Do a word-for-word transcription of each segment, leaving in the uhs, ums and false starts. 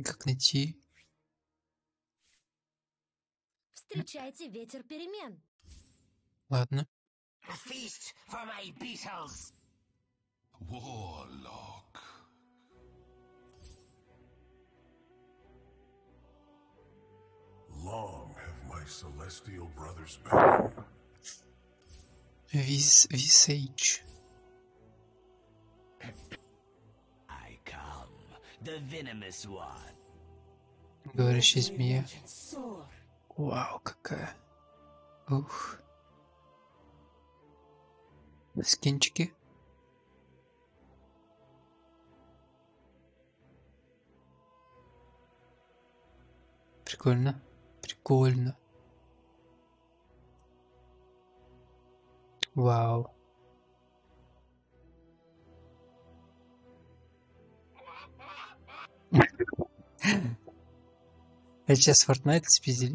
Как найти? Встречайте ветер перемен. Ладно. A feast for my beetles. Warlock. Long have my celestial brothers been. Вис... Висейдж. I come, the venomous one. Говорящая змея. Вау, какая. Ух. Скинчики. Прикольно. Прикольно. Вау. А сейчас Fortnite спиздили.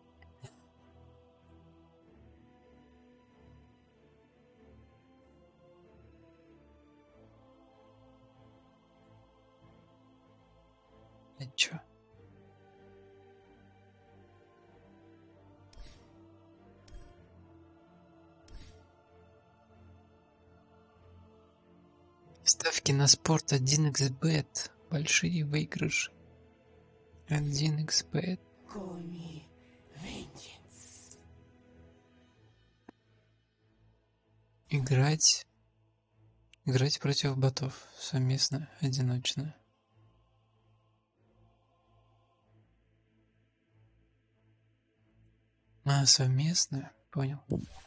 А чё? Ставки на спорт один икс бет. Большие выигрыши. один икс бет. Играть. Играть против ботов. Совместно, одиночно. А, совместно? Понял.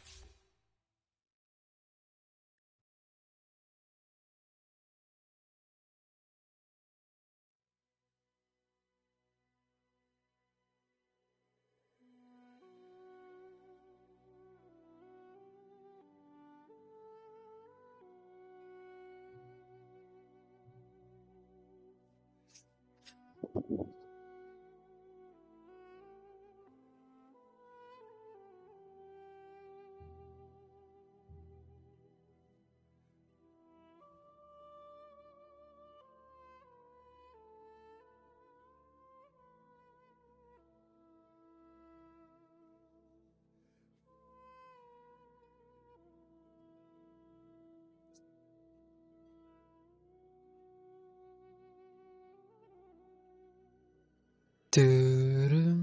Тырым.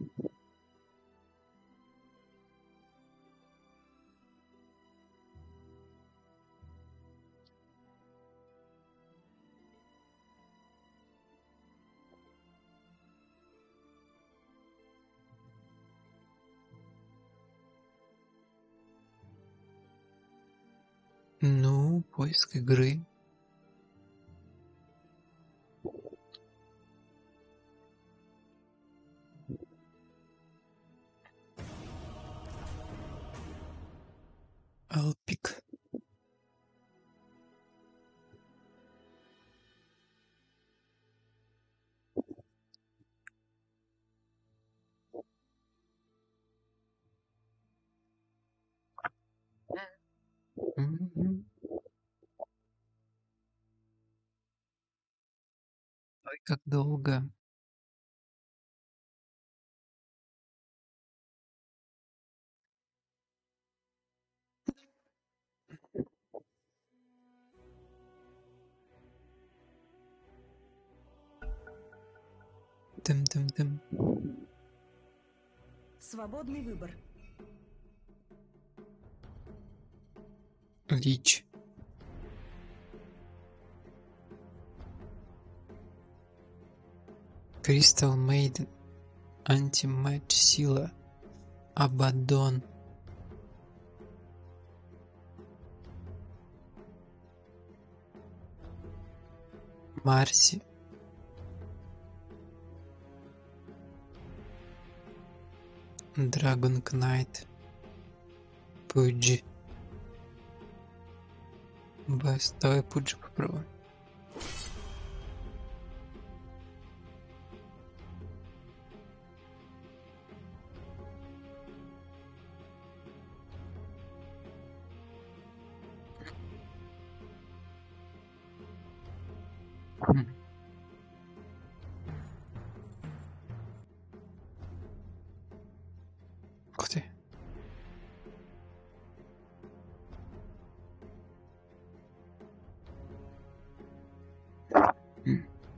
Ну, поиск игры. Алпик. Мгм. Ой, как долго. Дым-дым-дым. Свободный выбор. Лич. Кристал Мейден. Антиматч Сила. Абаддон. Марси. Драгон Кнайт. Пуджи. Бас, давай Пуджи попробуем. Хм.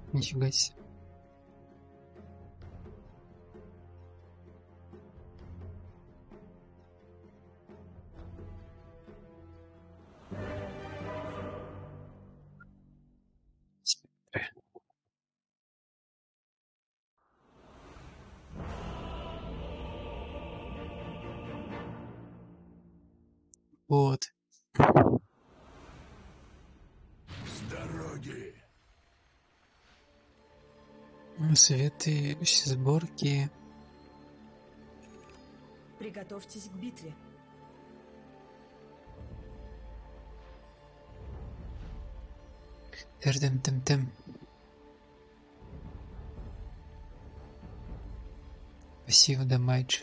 Нифига себе. Вот. С дороги. Следующие сборки. Приготовьтесь к битве. Тем-тем-тем. Пассив дамage.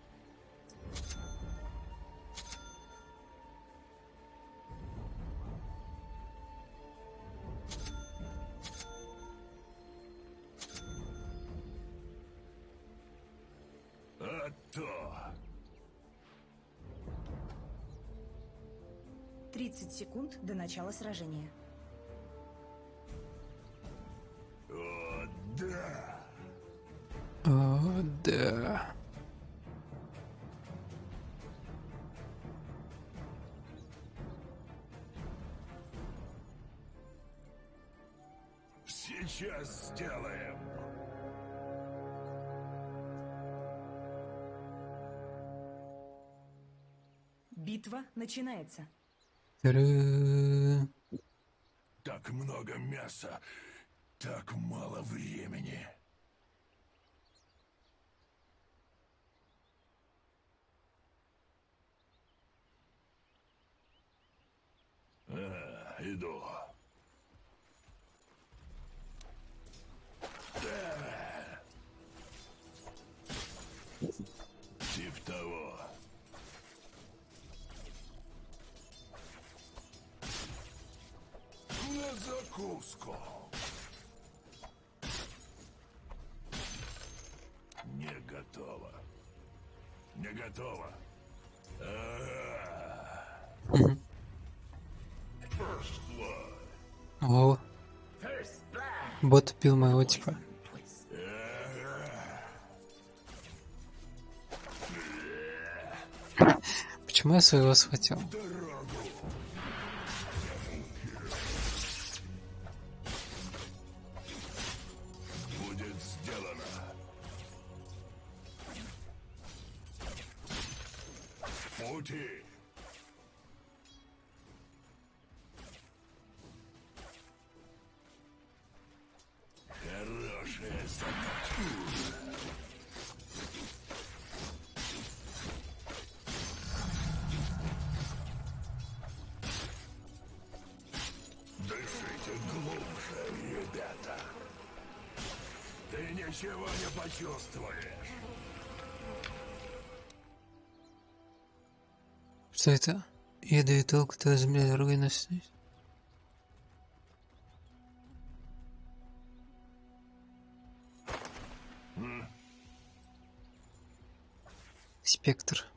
А то. тридцать секунд до начала сражения. О, да. О, да. Сейчас сделаем. Битва начинается. Тры. Так много мяса, так мало времени. А, иду. Да. Тип того. На закуску. Не готово. Не готово. А-а-а. Мгм. First blood. О, бот убил моего типа. Почему я своего схватил? Дорогу. Будет сделано. В пути. Хорошая задача. Дышите глубже, ребята. Ты ничего не почувствуешь. Что это? Ядовитый толк, который замедляет организацию. Спектр.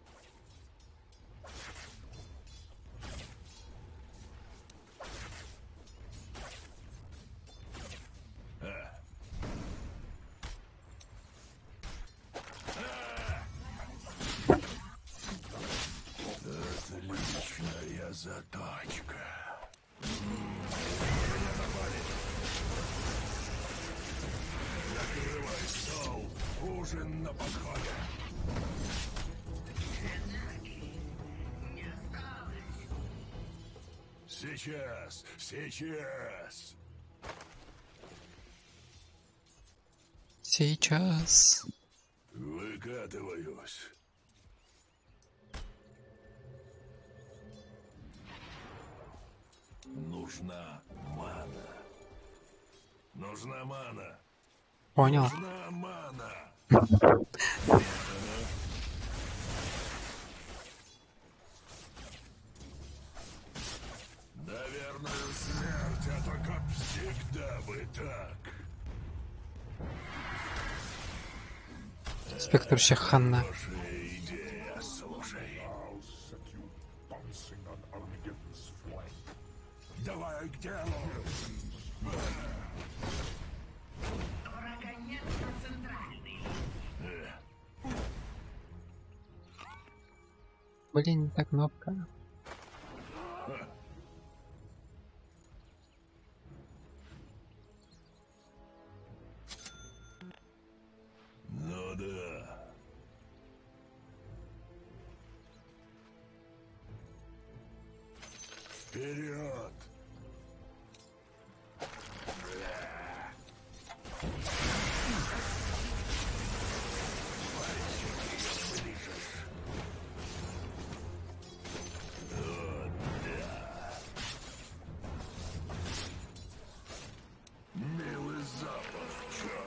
Отличная заточка. Накрывай стол. Ужин на подходе. Сейчас, сейчас. Сейчас. Выкатываюсь. Нужна мана. Нужна мана. Понял. Нужна мана. Наверное, смерть — это как всегда бы так. Спектр Шаханна. Хорошая идея, слушай. Давай к делу. Блин, не та кнопка. Ну да. Вперед! Милый запах, чё?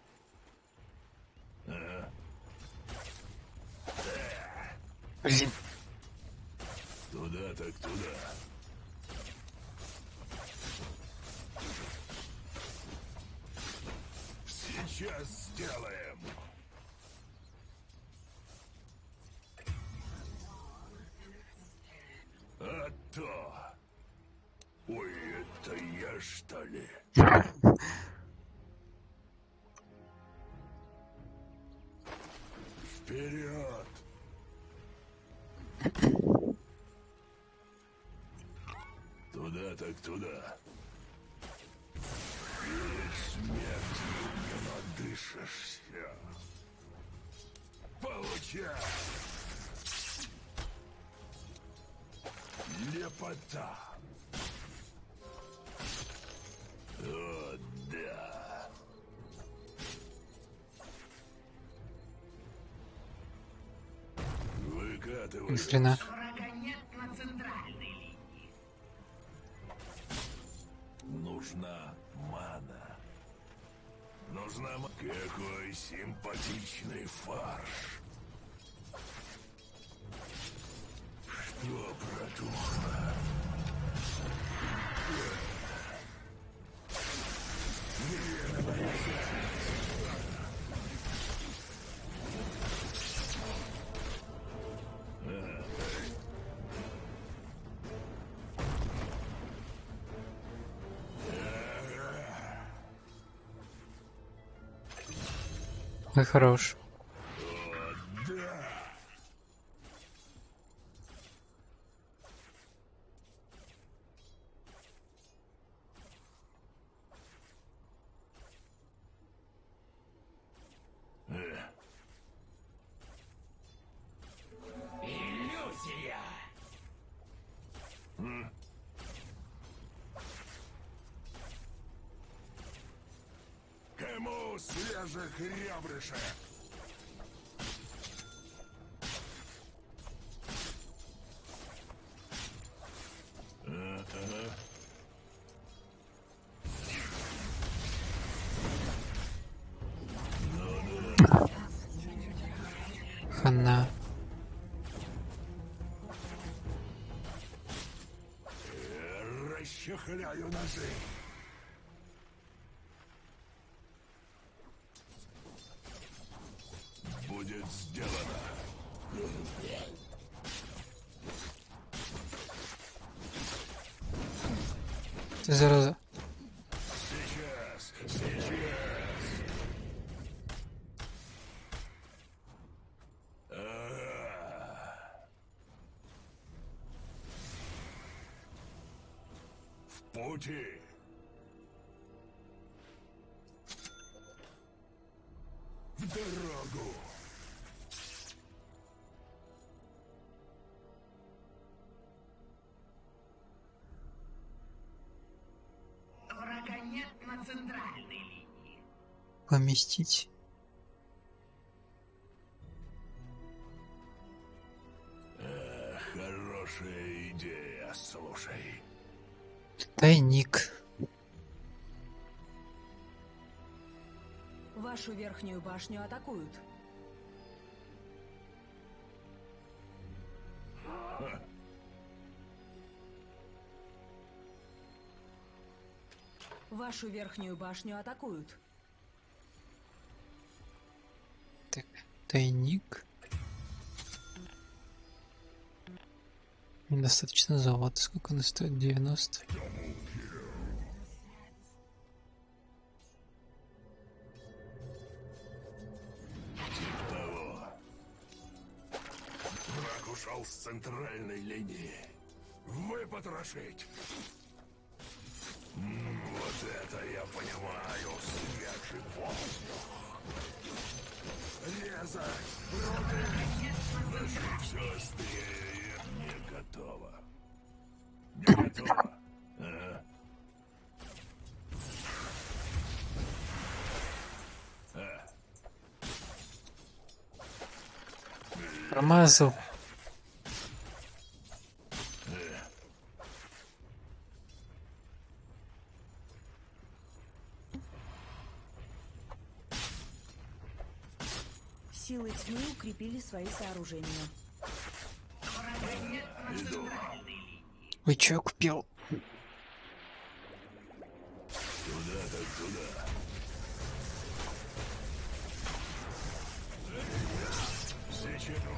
Блин. Туда так туда. Сейчас сделаем. А то. Ой, это я что ли? Вперед! Туда так туда. Перед смертью не надышишься. Получай! Лепота! О, да! Выкатывай. Ни хрена. Нужна мана. Нужна ма... Какой симпатичный фарш. Что протухло? Ой, хорош. Иллюзия! Кому свежих ребрышек? Хана. Расчехляю ножи. Будет сделано. Ты зараза. Сейчас, сейчас. А. В пути. В дорогу. Врага нет на центральной линии. Поместить. А, хорошая идея, слушай. Тайник. Вашу верхнюю башню атакуют. Вашу верхнюю башню атакуют. Так, тайник. Недостаточно золота. Сколько она стоит? девяносто. центральной линии. Выпотрошить. М, вот это я понимаю, свежий воздух. Резать, рубить, зашить все острее. Не готово. Не готово. А? А. Промазал. Силы тьмы укрепили свои сооружения. Ой, чё я купил? Туда так туда. Сечену.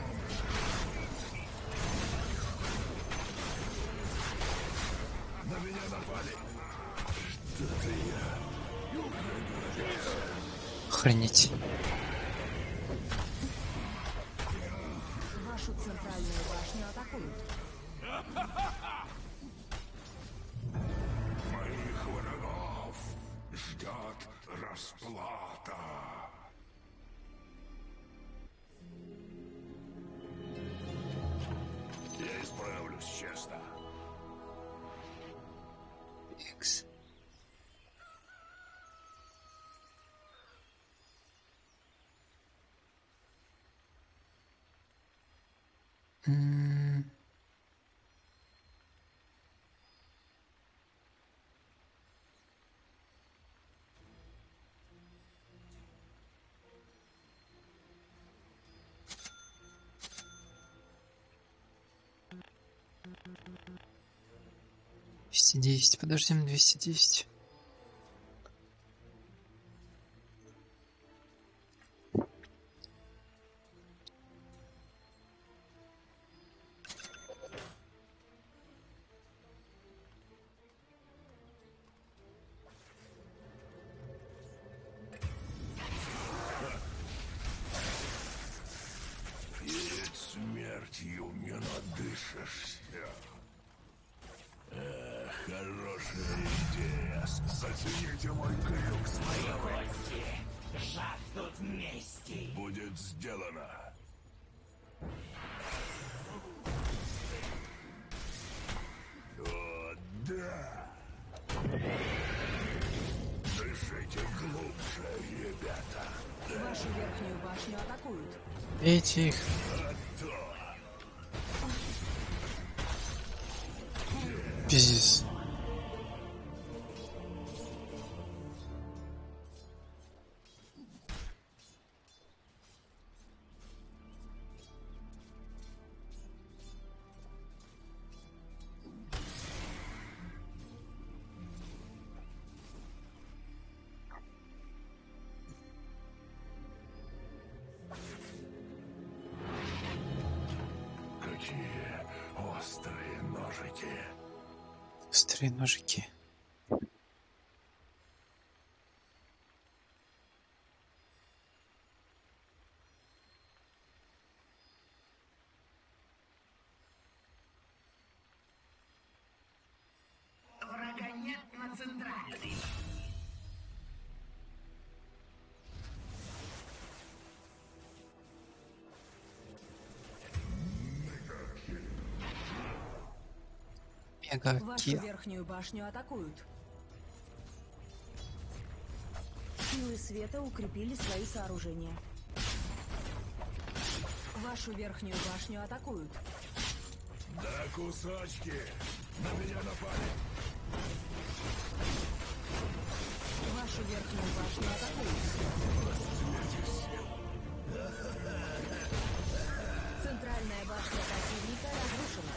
На меня напали. Что-то я... Охренеть. Вашу центральную башню атакуют. Моих врагов ждет расплата. Я исправлюсь, честно. Икс. М. двести десять, подождем двести десять. Перед смертью не надышишься. Эх, хорошая идея. Зацените мой крюк с Кости жаждут мести. будет сделано. О, да! Дышите глубже, ребята. Вашу верхнюю башню атакуют. Бейте их. Пиздец. Какие острые ножики. Острые ножики. Врага нет на центральной. Мега Вашу килл. верхнюю башню атакуют. Силы света укрепили свои сооружения. Вашу верхнюю башню атакуют. Да, кусачки! На меня напали! Вашу верхнюю башню атакуют. Центральная башня противника разрушена.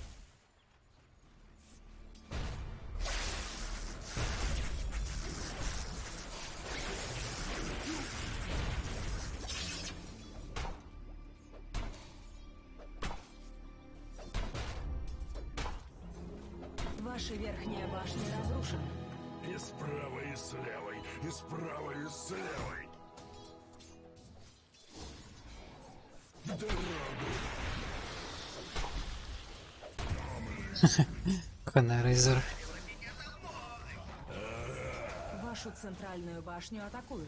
Ваша верхняя башня разрушена. И справа, и с левой, и справа, и с левой. В дорогу. Ханарайзер. Вашу центральную башню атакуют.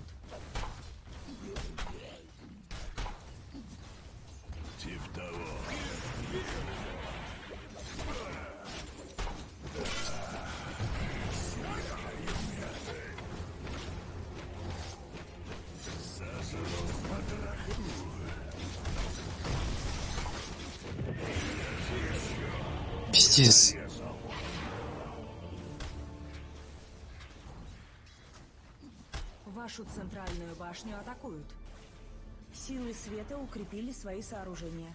Тип того. Пиздец. Вашу центральную башню атакуют. Силы света укрепили свои сооружения.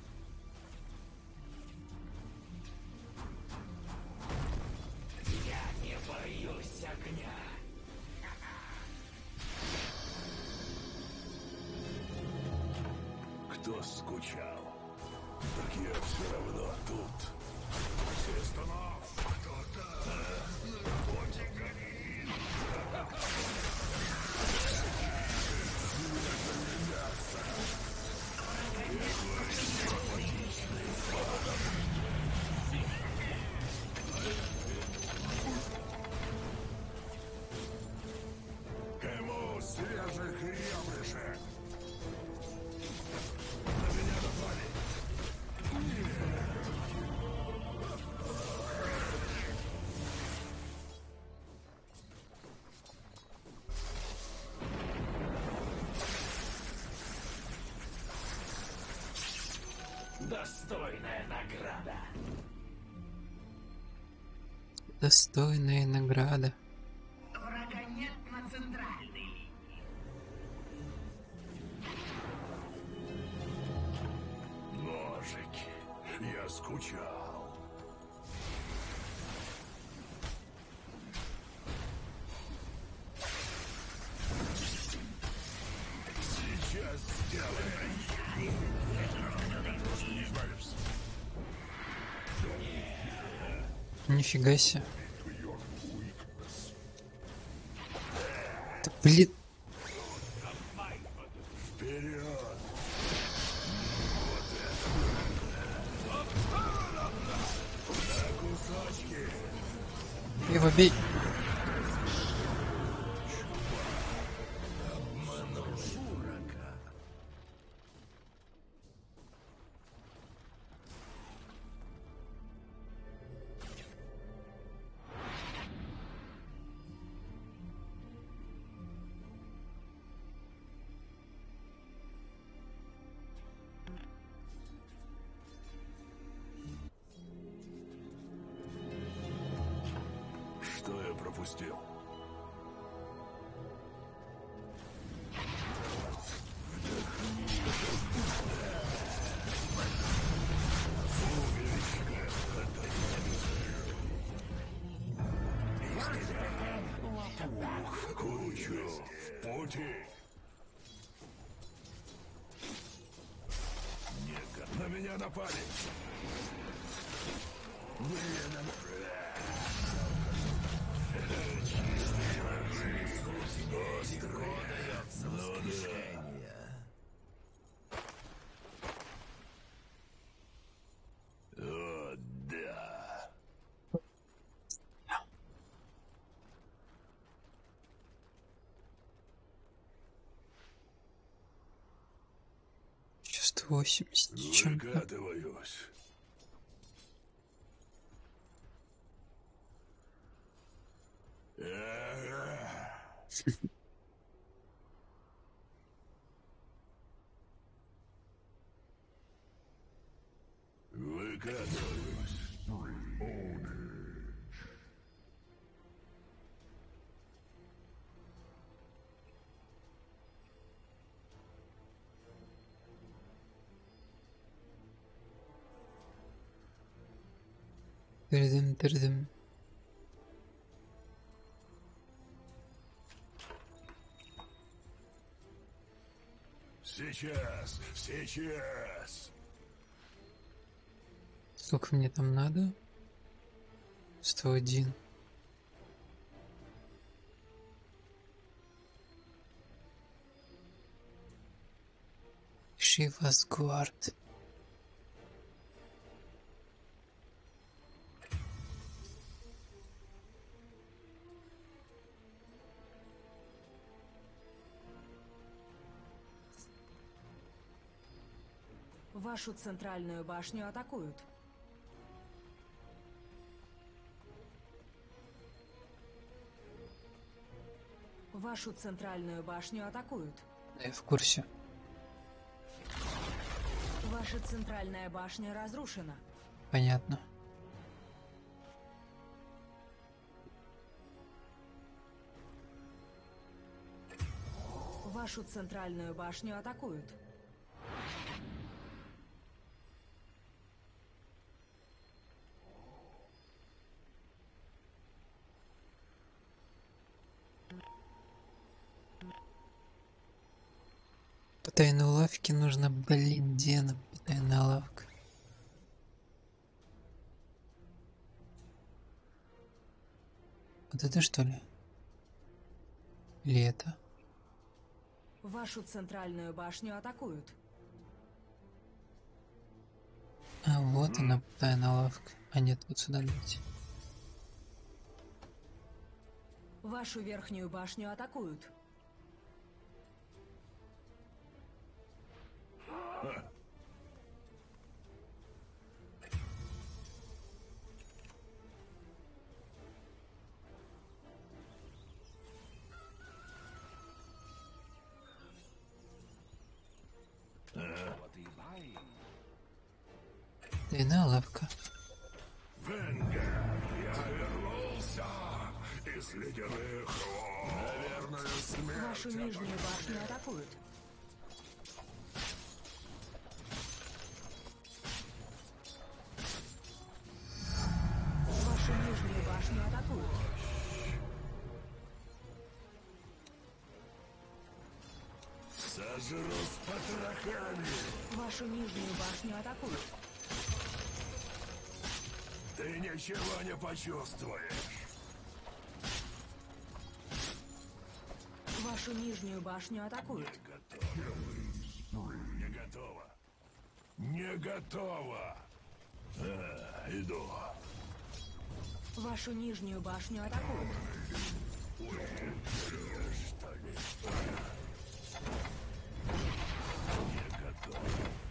Я не боюсь огня. Кто скучал? Так я все равно тут. Сестонов, кто-то на работе горит. Ему свежих ребрышек. На меня напали. Достойная награда. Достойная награда. Врага нет на центральной линии. Ножики. Я скучал. Сейчас сделаем. Просто не избавишься. Нифига себе. Да блин. Вперед! На кусочки! Его бей. Что я пропустил? Ух, кучу в пути. Нет, на меня напали. Блин, о, да. Сейчас восемьдесят чем-то. Выкатываюсь. Ага. Выкатываюсь. Тырдым, тырдым. Сейчас, сейчас. Сколько мне там надо? сто один. Шивасгвард. Вашу центральную башню атакуют. Вашу центральную башню атакуют. Да, я в курсе. Ваша центральная башня разрушена. Понятно. Вашу центральную башню атакуют. По тайной лавке нужно, блин, где она, тайная лавка? Вот это что ли? Или это? Вашу центральную башню атакуют. А вот она, тайная лавка. А нет, вот сюда дайте. Вашу верхнюю башню атакуют. Тайная лавка. Венгер, я вернулся из ледяных вод. Наверное, смерть. Вашу нижнюю башню атакуют. Вашу нижнюю башню атакуют. Сожру с потрохами. Вашу нижнюю башню атакуют. Ты ничего не почувствуешь. Вашу нижнюю башню атакуют. Не готово. Не готово. А, иду. Вашу нижнюю башню атакуют. Что ли? Не готово.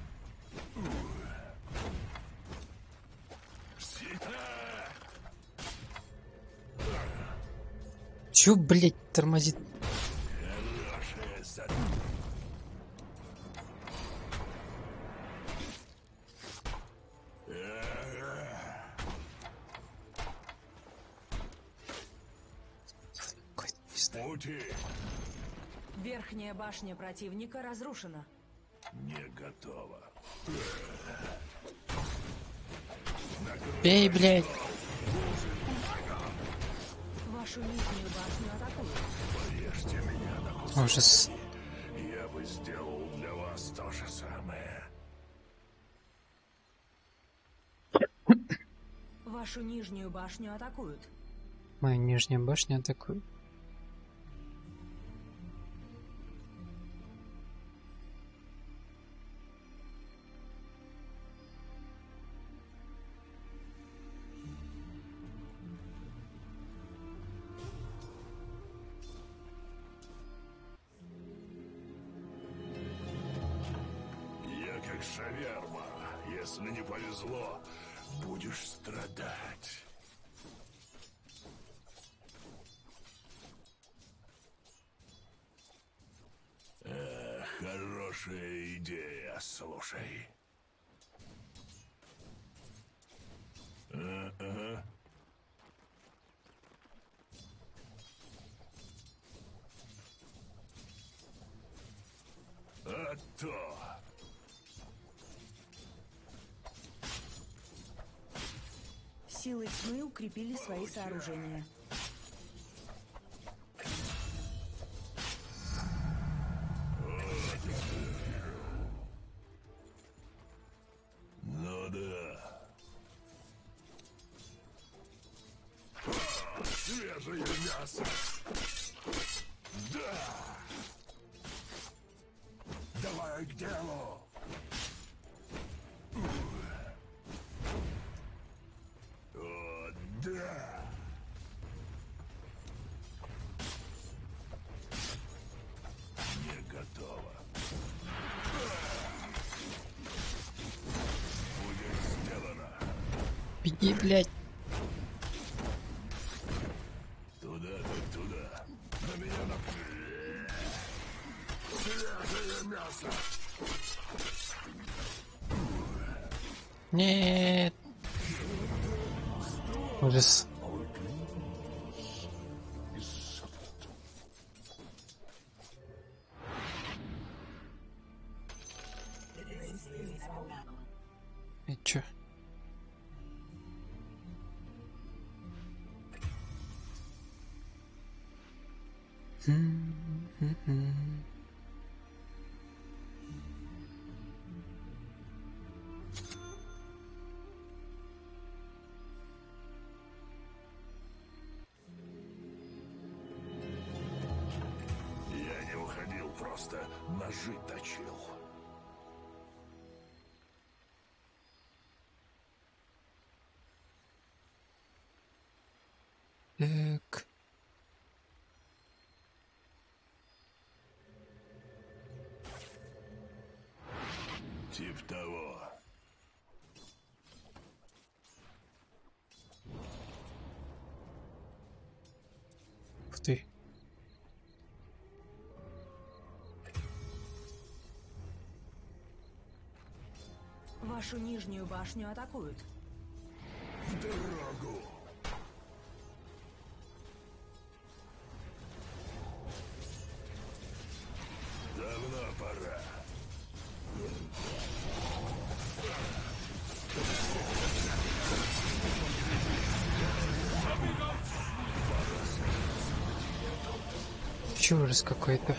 Чё, блять, тормозит? Хорошая задача. Пути Верхняя башня противника разрушена. не готово. Бей, блять. Вашу нижнюю башню атакуют. Порежьте меня на куски. Ужас. Я бы сделал для вас то же самое. Вашу нижнюю башню атакуют. Моя нижняя башня атакует. Я как шаверма. Если не повезло, будешь страдать. Э, хорошая идея, слушай. Э, ага. А то. Силы тьмы укрепили свои сооружения. Ну да. А, свежее мясо. Да. Давай к делу. О, да. Не готово. Беги, блядь. Туда, так туда. На меня на... Свежее мясо. Нет. Ужас. И чё? М-м-м. Я не уходил, просто ножи точил. Так. Тип того. Ух ты. Вашу нижнюю башню атакуют. В дорогу. Давно пора. Чё ужас какой-то.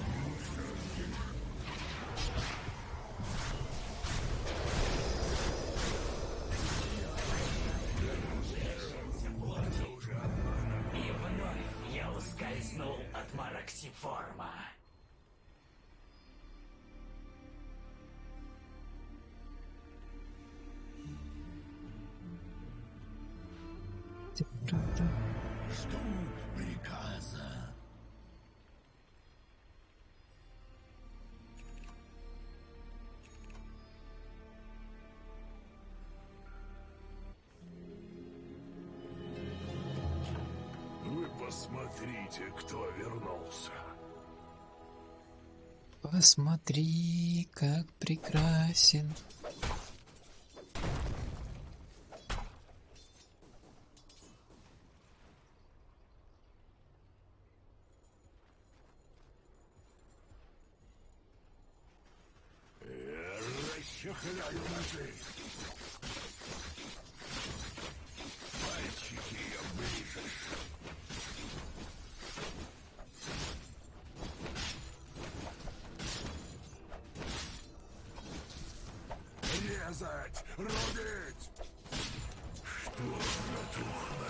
И вновь я ускользнул от Мароксиформа. Жду приказа. Вы посмотрите, кто вернулся. Посмотри, как прекрасен. Я расчехляю ножи. Пальчики оближешь. Резать, рубить. Что затухло?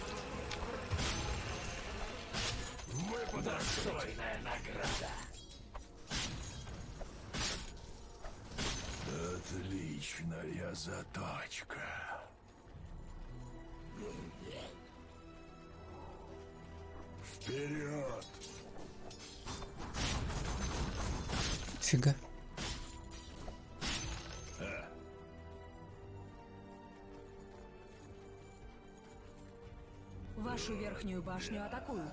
Выпадать. Достойная награда. Отличная заточка. Вперед! Фига. Вашу верхнюю башню атакуют.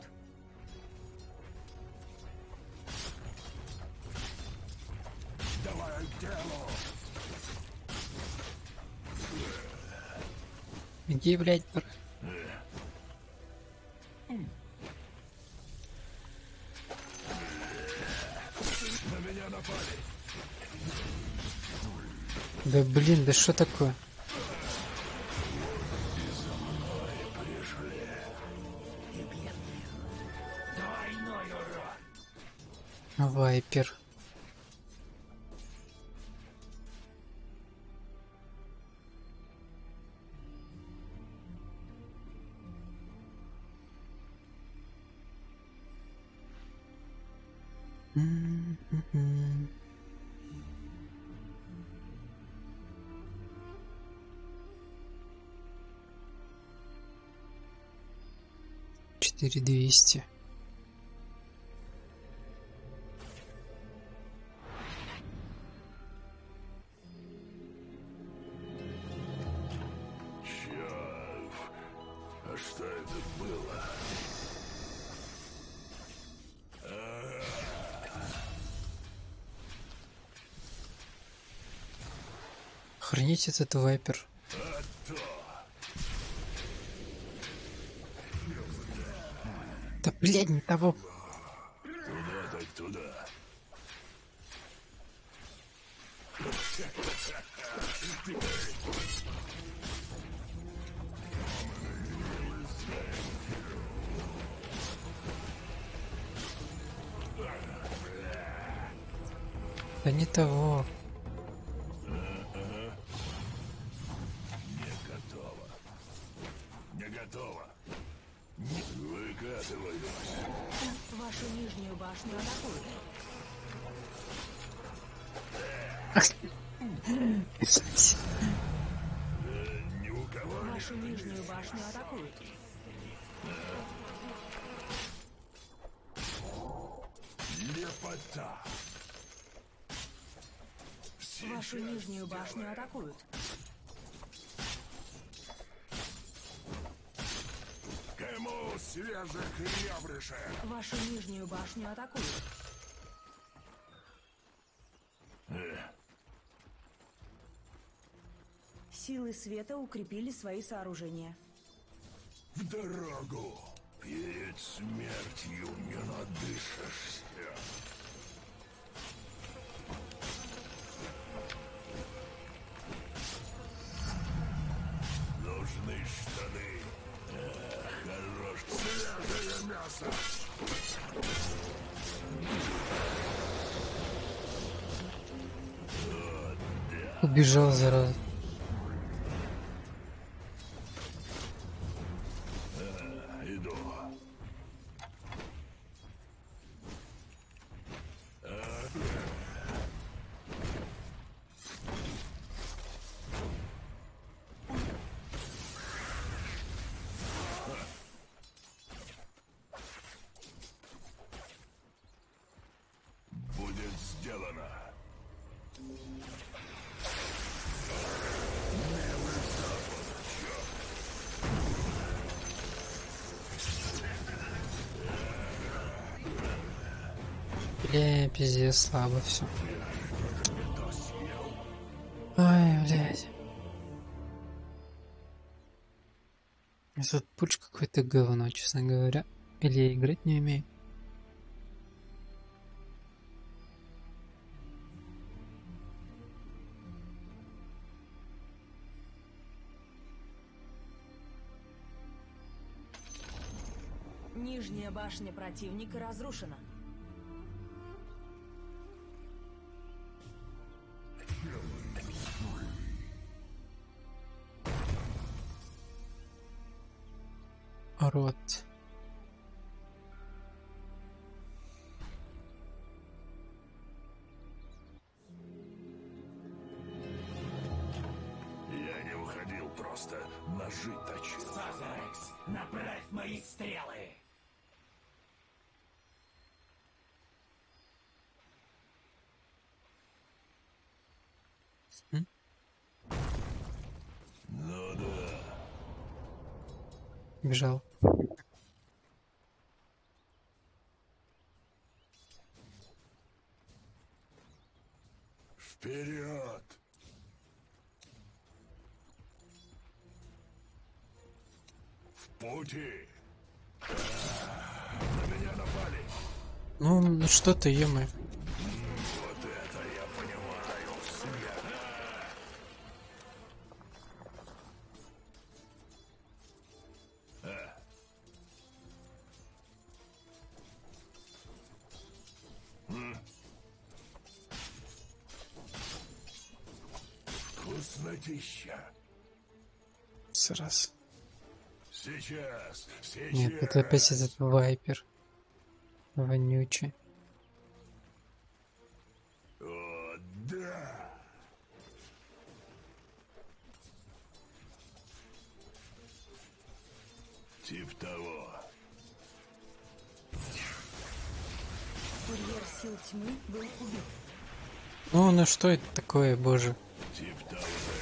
Давай к делу! Иди, блядь, бр- На меня напали! Да блин, да что такое? Двойной урон. Вайпер. М-м-м. Четыре двести. Черт! Охренеть этот вайпер. Да блядь, не того. Туда так туда. Да не того. Не готово. Не готово. Не выкатываюсь. Вашу нижнюю башню атакуют. Ни у кого Вашу нижнюю башню атакуют. лепота. Вашу нижнюю башню атакуют. Кому свежих ребрышек? Вашу нижнюю башню атакуют. Силы света укрепили свои сооружения. В дорогу. Перед смертью не надышишься. Нужны штаны. А, хорош. Свежее мясо. Убежал, зараза. Иду. Будет сделано. Бля, пиздец, слабо все. Ай, блядь. Этот пульч какой-то говно, честно говоря. Или я играть не умею. Нижняя башня противника разрушена. Рот. Я не уходил, просто ножи точил. Сазарекс, направь мои стрелы! Ну да. Бежал. Вперед! В пути! А, на меня напали! Ну, ну что ты, е-мое. Вот это я понимаю! Свет! А. М. Вкуснотища! Раз. Сейчас! Сейчас! Нет, это опять этот вайпер. Вонючий. О, да! Тип того. Курьер сил тьмы был убит. Ну, ну что это такое, боже? Тип того.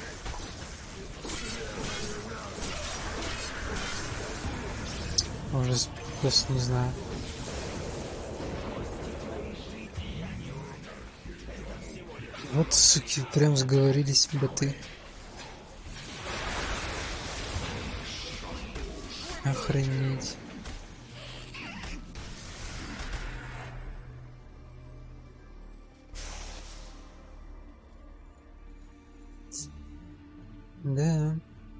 Ужас, просто не знаю. Вот, суки, прям сговорились, боты. Охренеть. Да.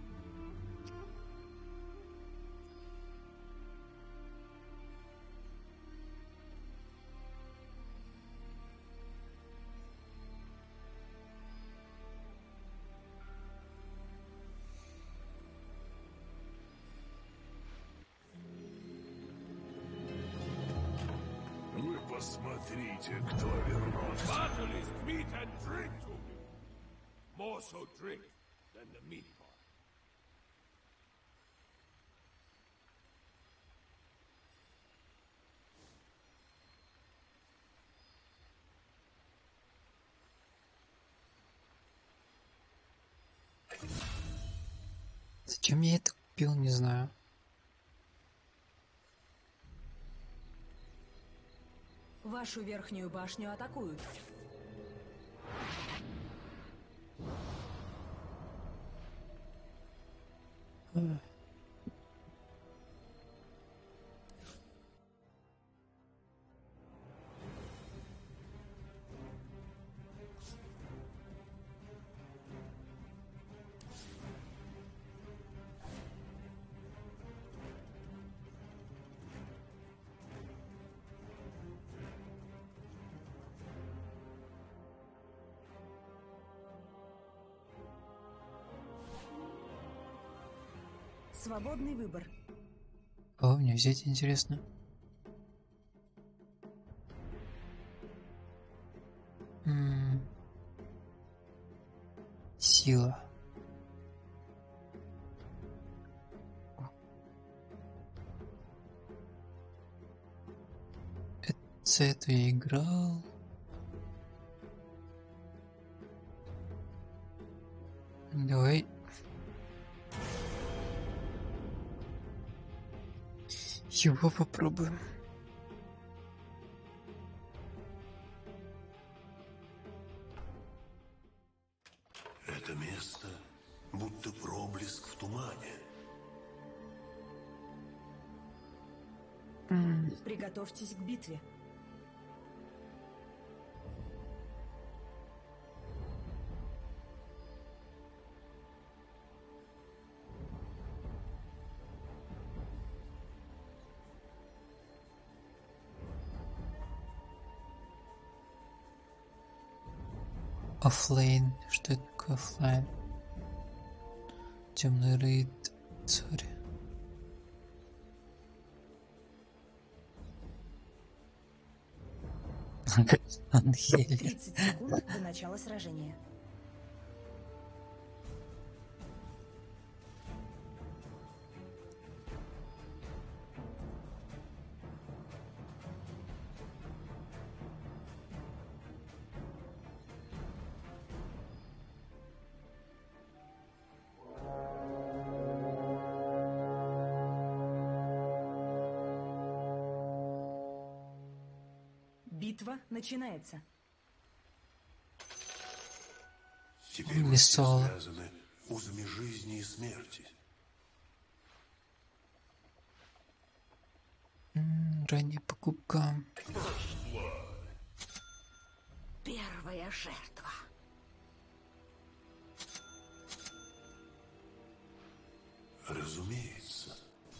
Вы посмотрите, кто вернулся. Battlist, meat and drink to me. More so drink than the meat part. Зачем я это купил, не знаю. Вашу верхнюю башню атакуют. Свободный выбор. Кого мне взять, интересно? М-м. Сила. Это, это я играл. Давай. Его попробуем. Это место будто проблеск в тумане. Приготовьтесь к битве. Оффлейн. Что это такое оффлайн? Темный рейд. Сори. Ангелия. тридцать секунд до начала сражения. Битва начинается. Теперь мы все Мисол. связаны узами жизни и смерти. М, Ранняя покупка. Первая жертва. Разумеется.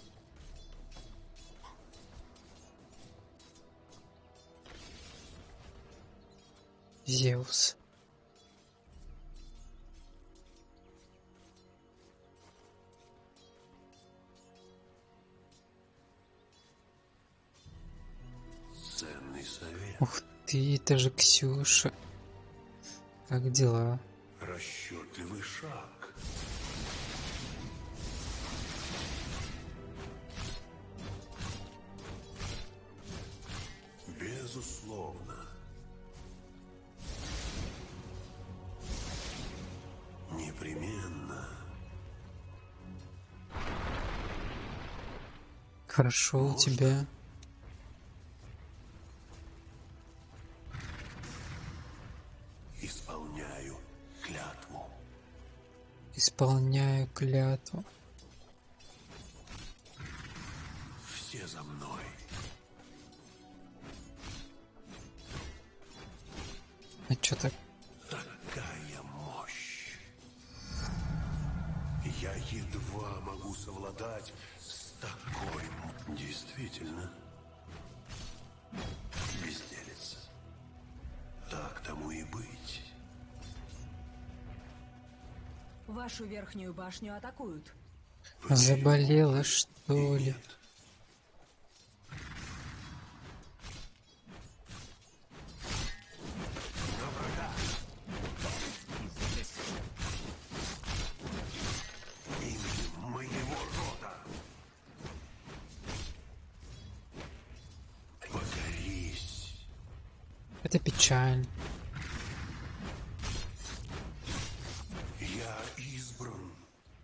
Зевс. Ценный совет. Ух ты, это же Ксюша. Как дела? Расчетливый шаг. Безусловно. Непременно. Хорошо у Можно? тебя. Исполняю клятву. Исполняю клятву. А чё так? Такая мощь. Я едва могу совладать с такой. м- Действительно. Безделец. Так тому и быть. Вашу верхнюю башню атакуют. Заболела, И что ли? нет. На врага. Именем моего рода. Покорись. Это печально. Я избран.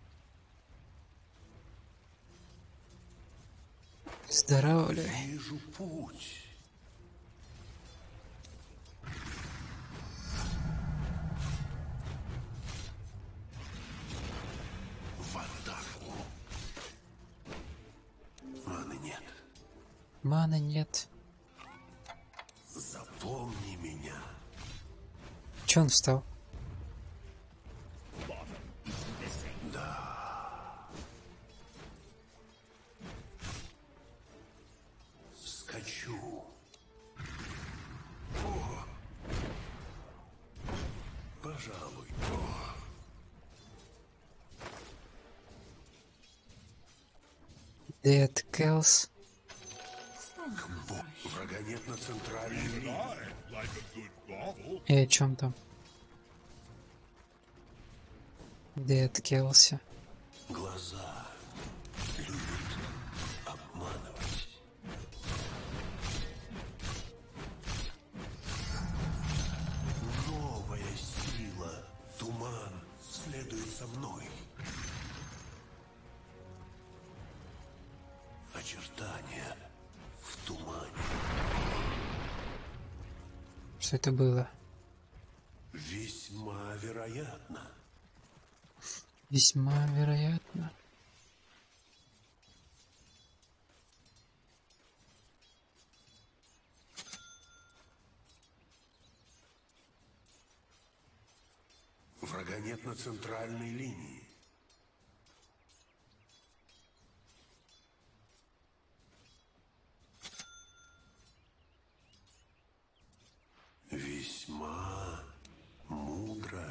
Здоровляй. Вижу путь. В атаку. Маны нет. Маны нет. Запомни меня. Чё он встал? Скачу. О! Пожалуй. О! Dead Kells. Во- Врага нет на центральной линии. И о чем там? Dead Kells. Глаза любят обманывать. Новая сила. Туман следует за мной. Очертания в тумане. Что это было? Весьма вероятно. Весьма вероятно. Врага нет на центральной линии. Весьма мудро.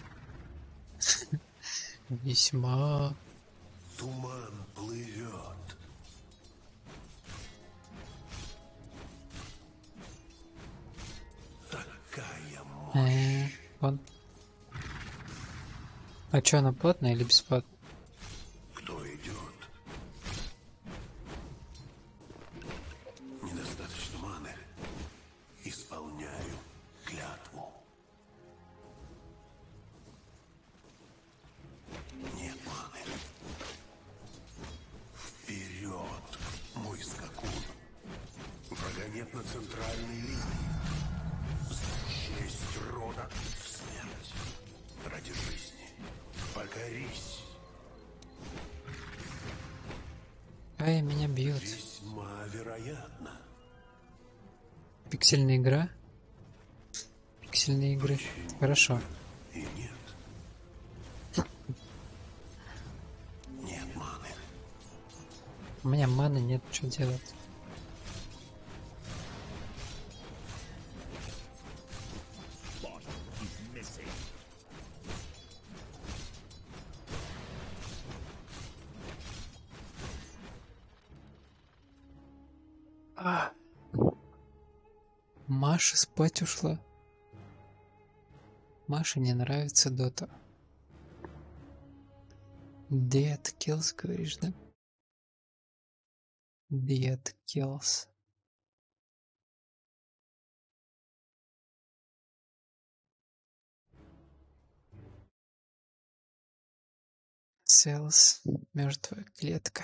Весьма. Туман плывет. Такая мощь. Э, вон. А чё, она платная или бесплатная? Кто идет? Недостаточно маны. Исполняю клятву. Нет маны. Вперед, мой скакун. Врага нет на центральной линии. За честь рода в смерть. Ради жизни. Покорись. Ай, меня бьет. Весьма вероятно. Пиксельная игра. Пиксельные игры. Почему Хорошо. И нет. Нет маны. У меня маны нет, что делать? А. Маша спать ушла. Маше не нравится дота. Dead Kills, говоришь, да? Dead Kills. Cells. Мертвая клетка.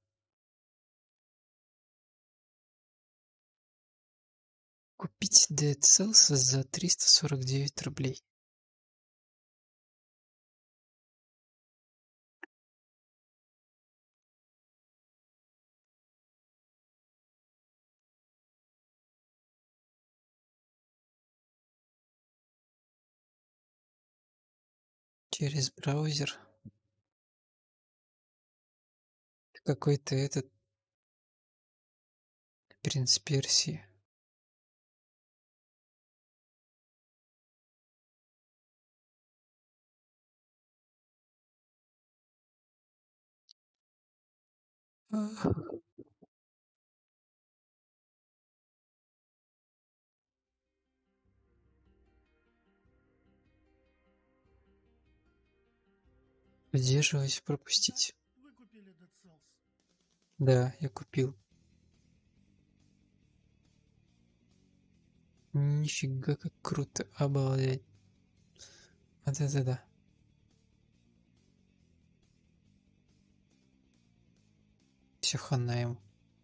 Купить Dead Cells за триста сорок девять рублей. Через браузер. Какой-то этот принц Персии. Удерживаюсь пропустить. Вы купили Dead Cells. Да, я купил. Нифига как круто, обалдеть. Вот это да. Все хана ему.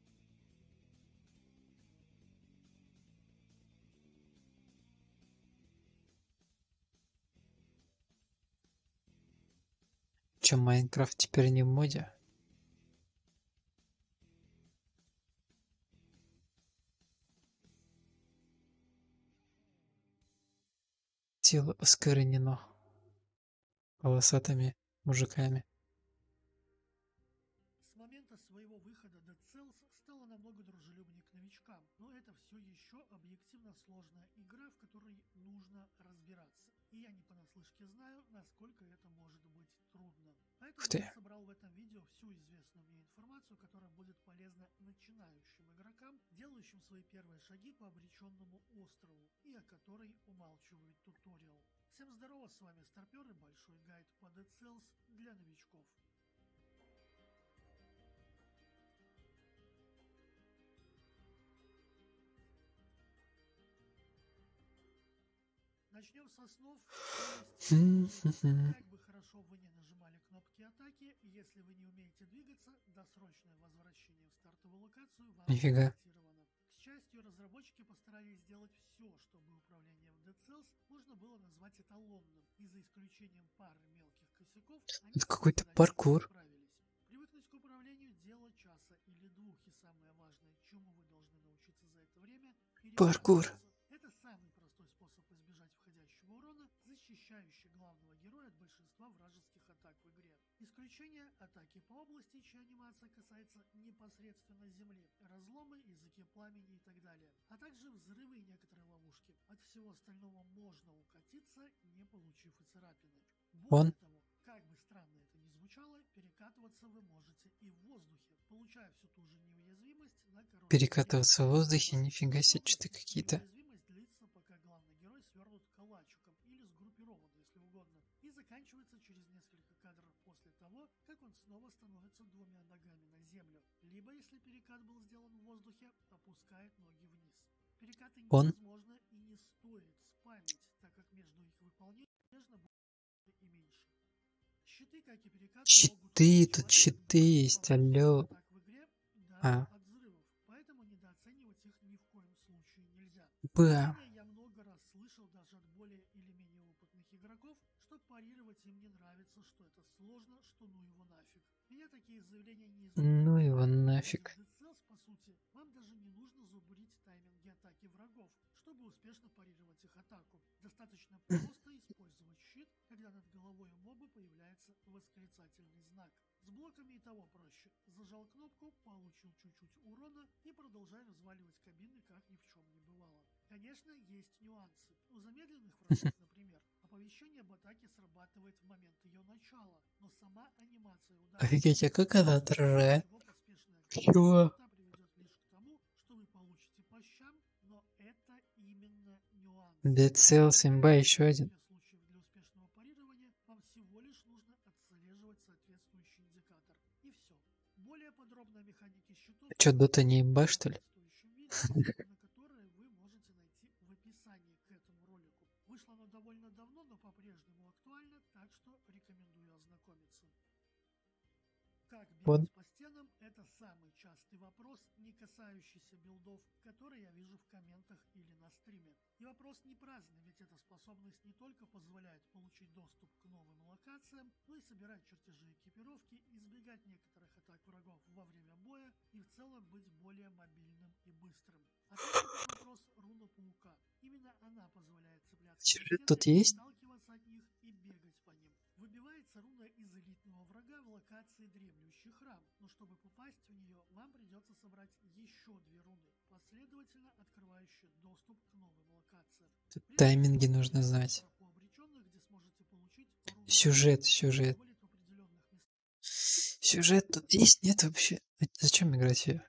Че, Майнкрафт теперь не в моде? Тело осквернено волосатыми мужиками. С момента своего выхода Dead Cells стала намного дружелюбнее к новичкам, но это все еще объективно сложная игра, в которой нужно разбираться. И я не понаслышке знаю, насколько это может быть трудно. Поэтому я собрал в этом видео всю известную мне информацию, которая будет полезна начинающим игрокам, делающим свои первые шаги по обреченному острову, и о которой умалчивает туториал. Всем здорово, с вами Старпер и большой гайд по Dead Cells для новичков. Начнем со снов. То есть, как бы хорошо вы не нажимали кнопки атаки, если вы не умеете двигаться, досрочное возвращение в стартовую локацию вам гарантировано. К счастью, разработчики постарались сделать все, чтобы управление в Dead Cells можно было назвать эталонным, и за исключением пары мелких косяков, они это какой-то паркур. Справились. Привыкнуть к управлению – дело часа или двух, и самое важное, чему вы должны научиться за это время – паркур. Это самый простой способ избежать входящего урона, защищающий главного героя от большинства вражеских атак в игре. Исключение – атаки по области, чья анимация касается непосредственно земли, разломы, языки пламени и так далее, а также взрывы и некоторые ловушки. От всего остального можно укатиться, не получив и царапины. Более того, как бы странно это ни звучало, перекатываться вы можете и в воздухе, получая всю ту же неуязвимость на короткий. Перекатываться в воздухе, нифига себе, что-то какие-то. Неуязвимость длится, пока главный герой свернут калачиком или сгруппирован, если угодно, и заканчивается через несколько кадров после того, как он снова становится двумя ногами на землю. Либо, если перекат был сделан в воздухе, опускает ноги вниз. Перекаты невозможно и не стоит спамить, так как между их выполнением можно будет и меньше. Щиты, как и перекаты, щиты, тут щиты есть, алло. в игре, да, а. от взрывов, поэтому недооценивать их ни в коем случае нельзя. Бам. Я много раз слышал даже от более или менее опытных игроков, что парировать им не нравится, что это сложно, что ну его нафиг. Меня такие заявления не изумляют. Ну его нафиг. В Dead Cells, по сути, вам даже не нужно зубрить тайминги атаки врагов, чтобы успешно парировать их атаку. Достаточно просто использовать щит, когда над головой у моба появляется восклицательный знак. С блоками и того проще. Зажал кнопку, получил чуть-чуть урона и продолжай разваливать кабины, как ни в чем не бывало. Конечно, есть нюансы. У замедленных врагов, например, оповещение об атаке срабатывает в момент ее начала, но сама анимация удара... Офигеть, а как она отражает? Чего? приведет лишь к тому, что вы получите по щам, но это именно нюанс. Dead Cells имба еще один. Для успешного парирования вам всего лишь нужно отслеживать соответствующий индикатор. И все. Более подробно о механике щитов... Че, Дота не имба, что ли? на которые вы можете найти в описании к этому ролику. Вышло оно довольно давно, но по-прежнему актуально, так что рекомендую ознакомиться. Как бегать по стенам – это самый частый вопрос, не касающийся билдов, которые я вижу в комментах или на стриме. И вопрос не праздный, ведь эта способность не только позволяет получить доступ к новым локациям, но и собирать чертежи экипировки, избегать некоторых атак врагов во время боя и в целом быть более мобильным и быстрым. А также вопрос руна паука. Именно она позволяет цепляться Сюжет тут есть? сталкиваться от них и бегать по ним. последовательно открывающие доступ к новым локациям. Тут При этом тайминги есть нужно знать. тропу обреченных, где сможете получить руну Сюжет, сюжет. будет в определенных местах. Сюжет тут есть, нет вообще? А зачем играть ее?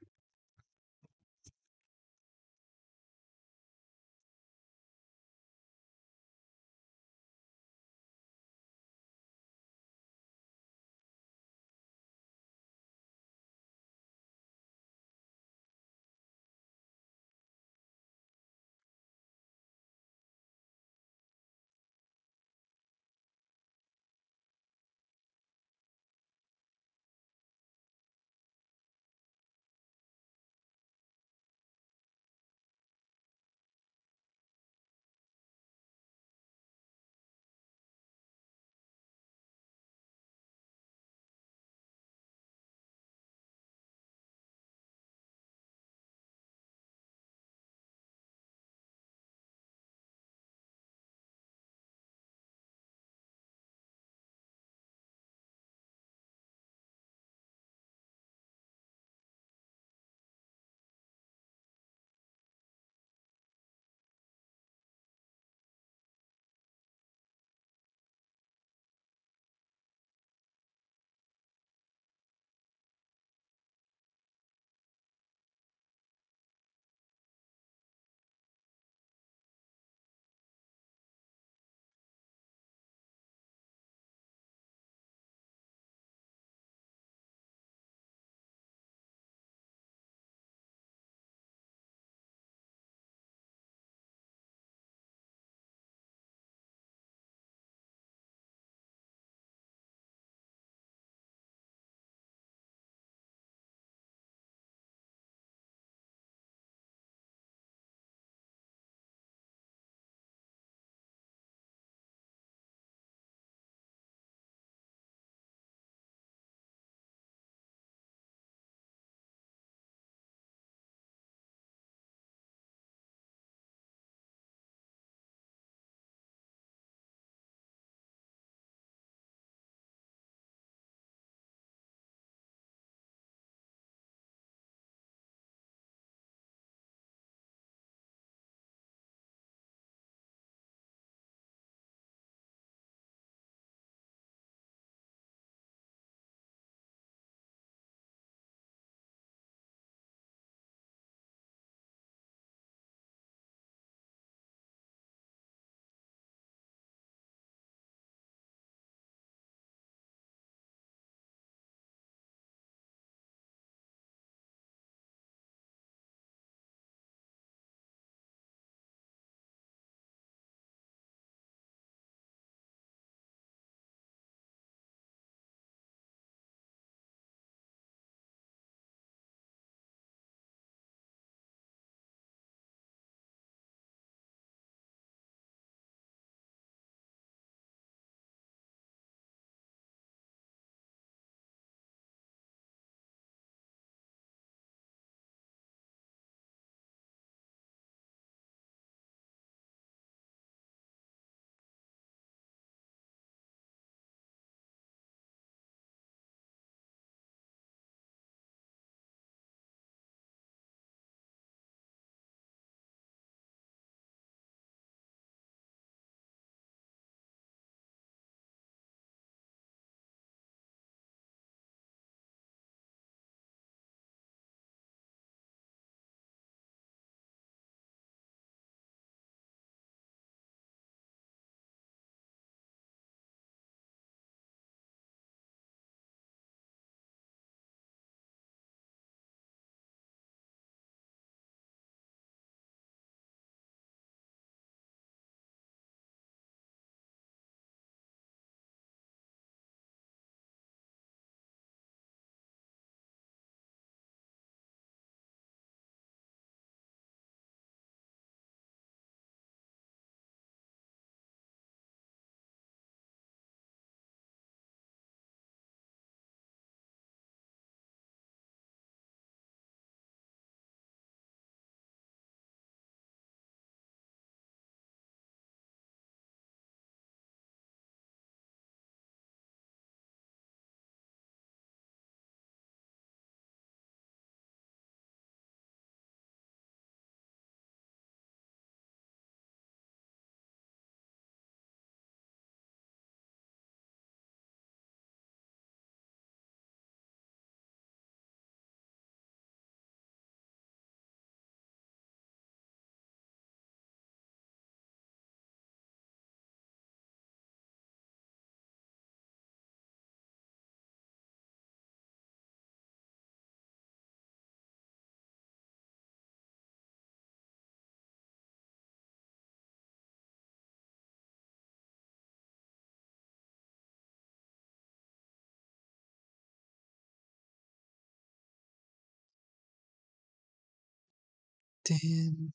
Тын.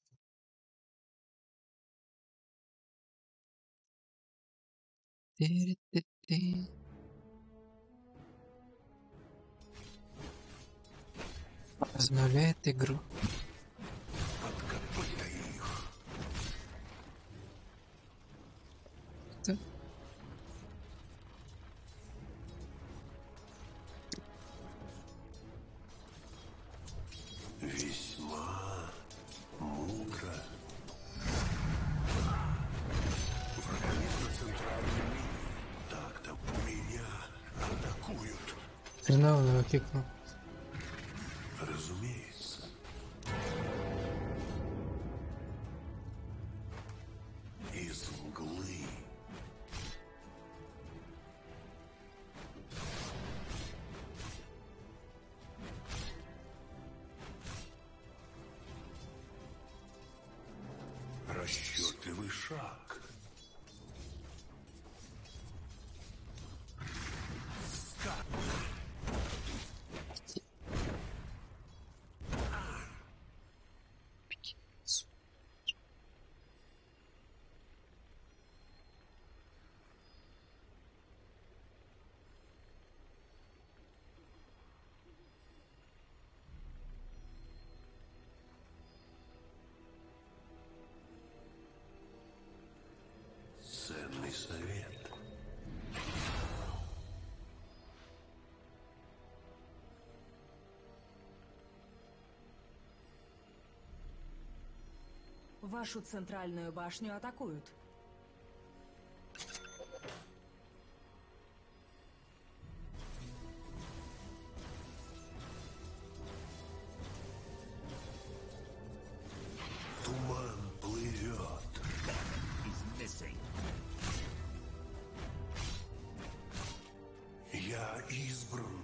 Тыры-ты-ты. Возобновляет игру. Подкопытай их. Что? Весьма мудро. Враги на центральной линии. Так-то меня атакуют. Хреново его кикнул. Разумеется. Из мглы. Расчетливый шаг. Ценный совет. Вашу центральную башню атакуют. Туман плывет. Я избран.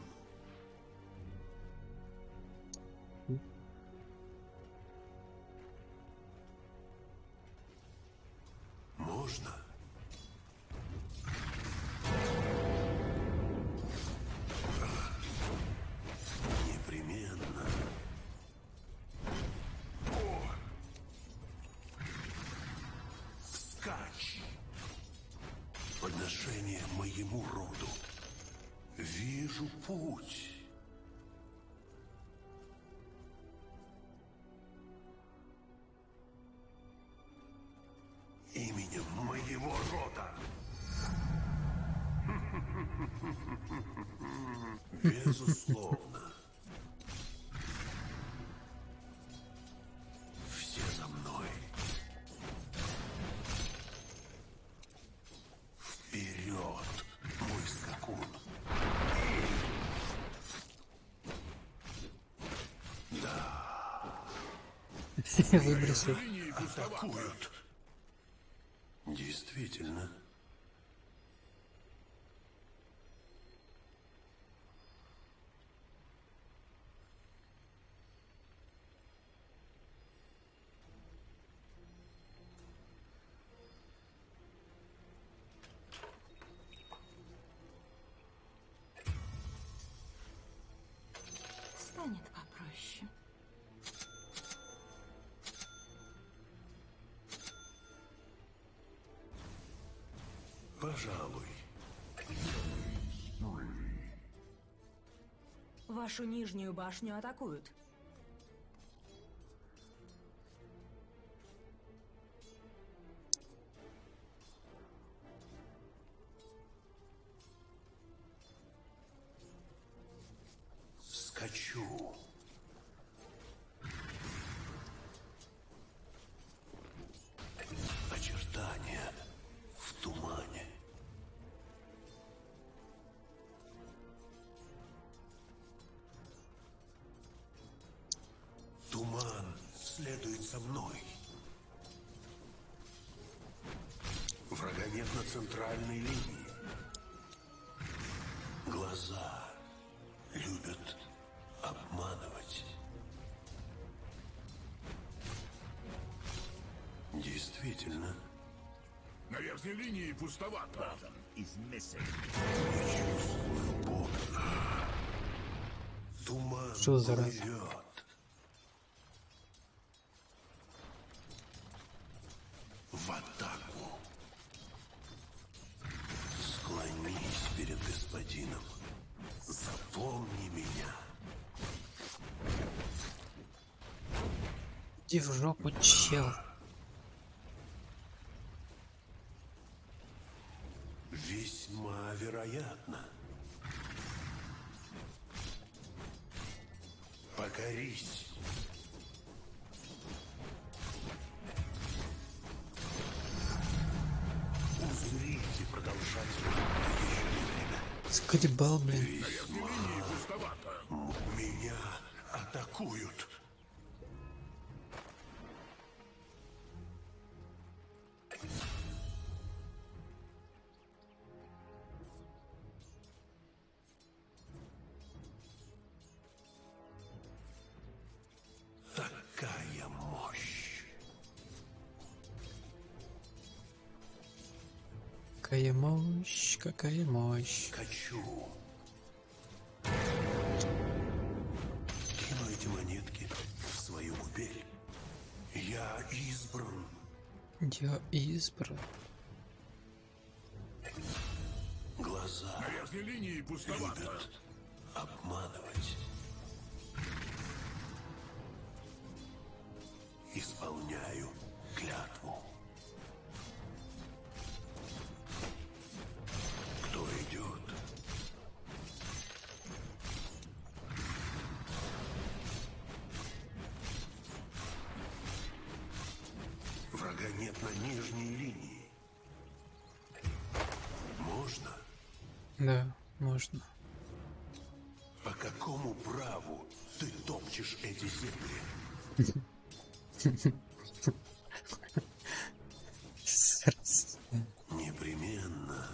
Можно? Непременно. Вскачь! Подношение моему роду. Вижу путь. Именем моего рода. Безусловно. Все за мной. Вперед, мой скакун. Выбросил. Атакуют. Действительно. Станет попроще. Пожалуй. Вашу нижнюю башню атакуют. Скачу. Очертания в тумане. Туман следует за мной. Врага нет на центральной линии. Глаза любят обманывать. Действительно. На верхней линии пустовато. Чувствую боль. Туман Что за раз? плывет. Иди в жопу, чел. Весьма вероятно. Покорись. Узрите продолжать еще время. Скребал, блин. Меня атакуют. Такая мощь. Какая мощь, какая мощь. Хочу. Кину эти монетки в свою купель. Я избран. Я избран. Глаза На верхней линии пустовато. любят обманывать. Исполняю клятву. Кто идет? Врага нет на нижней линии. Можно? Да, можно. По какому праву ты топчешь эти земли? Непременно.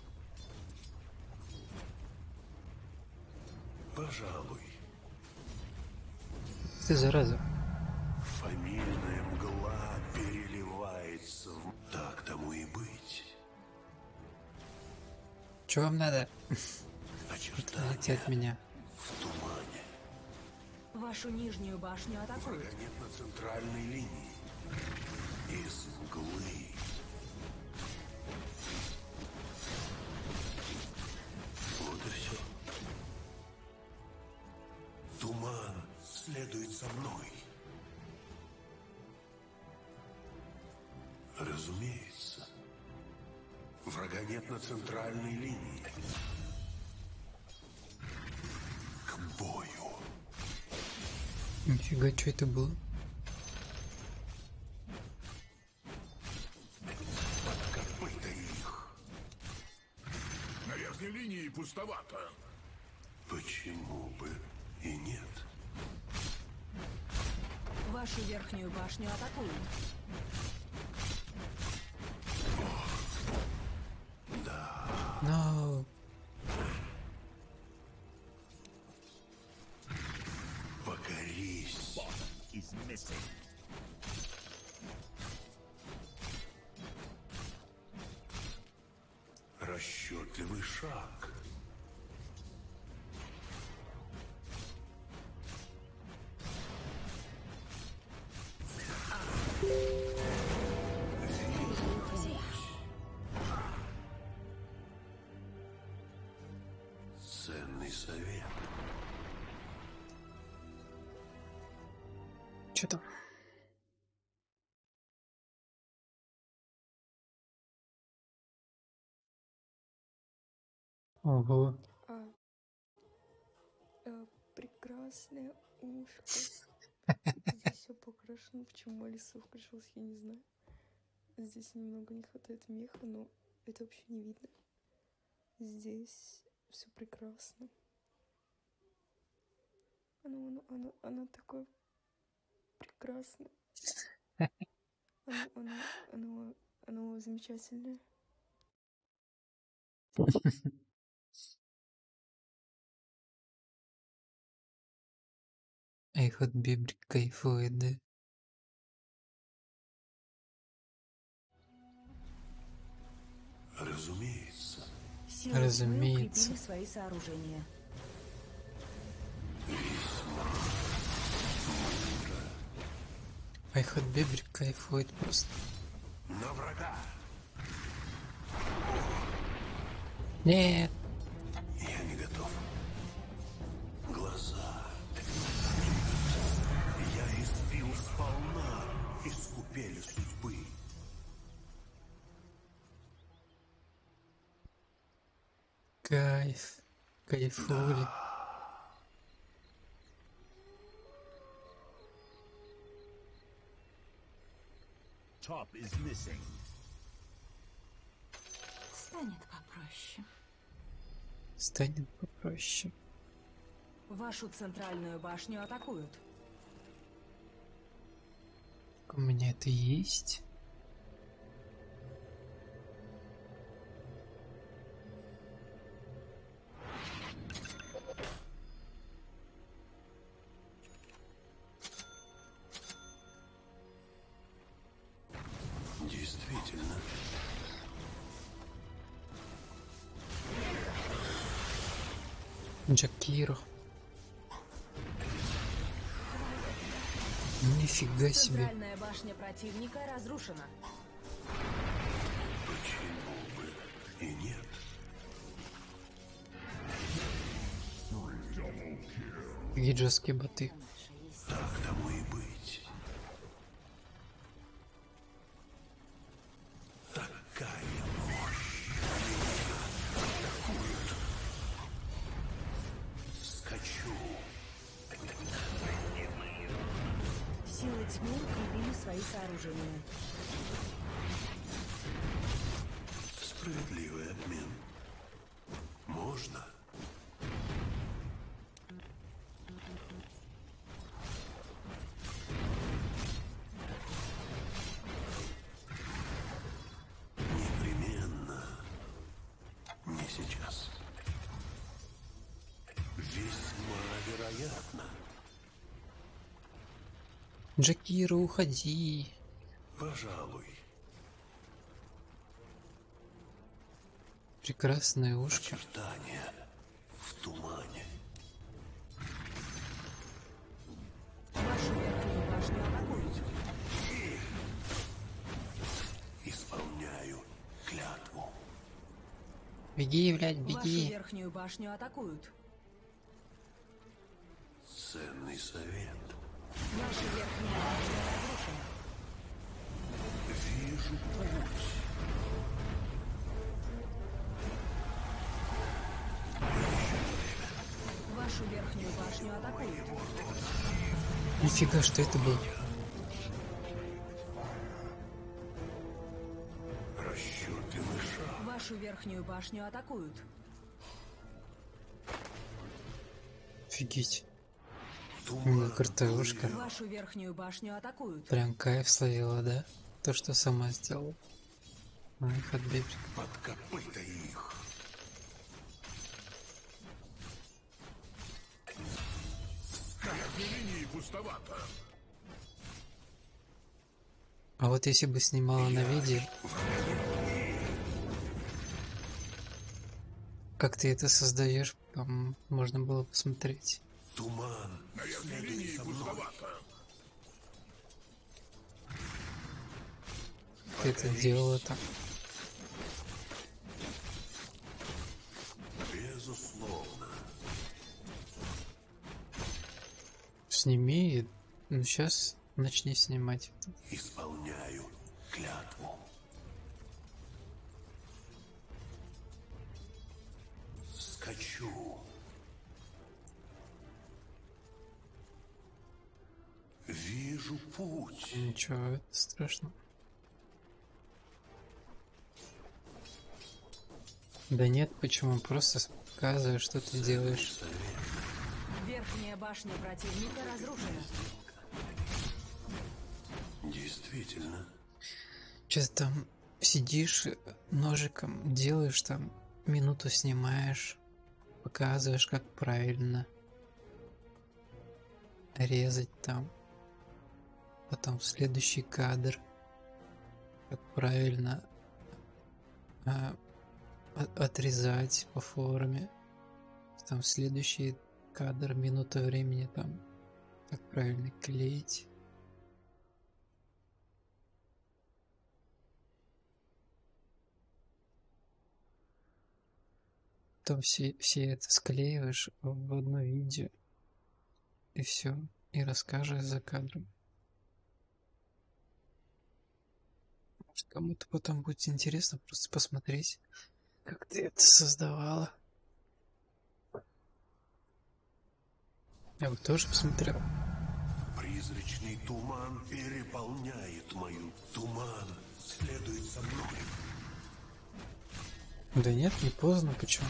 Пожалуй. Ты зараза. Фамильная мгла переливается в... Так тому и быть. Чего вам надо? Очертания Отойдите от меня. в тумане. Вашу нижнюю башню атакуют. Врага нет на центральной линии. Из мглы. Вот и все. Туман следует за мной. Разумеется. Врага нет на центральной линии. К бою. Нифига, что это было? Под копыта их. На верхней линии пустовато. Почему бы и нет? Вашу верхнюю башню атакуют. No. Покорись. Расчетливый шаг. Ценный совет. Что там? Ого. А, а, прекрасное ушко. Здесь все покрашено. Почему Алиса включилась, я не знаю. Здесь немного не хватает меха, но это вообще не видно. Здесь все прекрасно. Оно, оно, оно, оно такое прекрасное. Оно, оно, оно, оно замечательное. Эй, хот бибрик кайфует, да? Разумеется. Силы тьмы Разумеется. укрепили свои сооружения. Эй, хот бибрик кайфует просто. На врага. Нет. Я не готов. Глаза. Я испил сполна. из купели судьбы. Кайф. Кайфули. Top is missing. Станет попроще. Станет попроще. Вашу центральную башню атакуют. У меня это есть. Действительно. Джакиро. Нифига себе. Центральная башня противника разрушена. Почему бы и нет? Гиджовские боты. Так тому и быть. Такая мощь. Атакуют. Скачу. Силы тьмы укрепили свои сооружения. Справедливый обмен. Можно? Непременно. Не сейчас. Весьма вероятно. Джакиро, уходи. Пожалуй. Прекрасное ушко. Очертания в тумане. Вашу верхнюю башню атакуют. Исполняю клятву. Беги, блядь, Вашу беги. верхнюю башню атакуют. Ценный совет. Ваша верхняя башня разрушена. Вижу путь. Вашу верхнюю башню атакуют. Нифига, что это было? Расчетливый шаг. Вашу верхнюю башню атакуют. Офигеть. Именно крутая ушка. Вашу верхнюю башню атакуют. Прям кайф словила, да? То, что сама сделала. Ай, ходбебик. Под копыта их. Верхней линии пустовато. А вот если бы снимала на видео, как ты это создаешь, там можно было посмотреть. Туман. На верхней линии пустовато. Ты это делала там. Безусловно. Сними, и, ну сейчас начни снимать. Исполняю клятву. Скачу. Вижу путь. Ничего, это страшно. Да нет, почему? Просто показывай, что ты делаешь. Верхняя башня противника разрушена. Действительно. Что-то там сидишь, ножиком делаешь, там минуту снимаешь, показываешь, как правильно резать там. Потом следующий кадр, как правильно а, от- отрезать по форме. Там следующий кадр, минута времени, там как правильно клеить. Потом все, все это склеиваешь в одно видео. И все. И расскажешь за кадром. Кому-то потом будет интересно просто посмотреть, как ты это создавала. Я бы тоже посмотрел. Призрачный туман переполняет мою. Туман следует со мной. Да нет, не поздно, почему?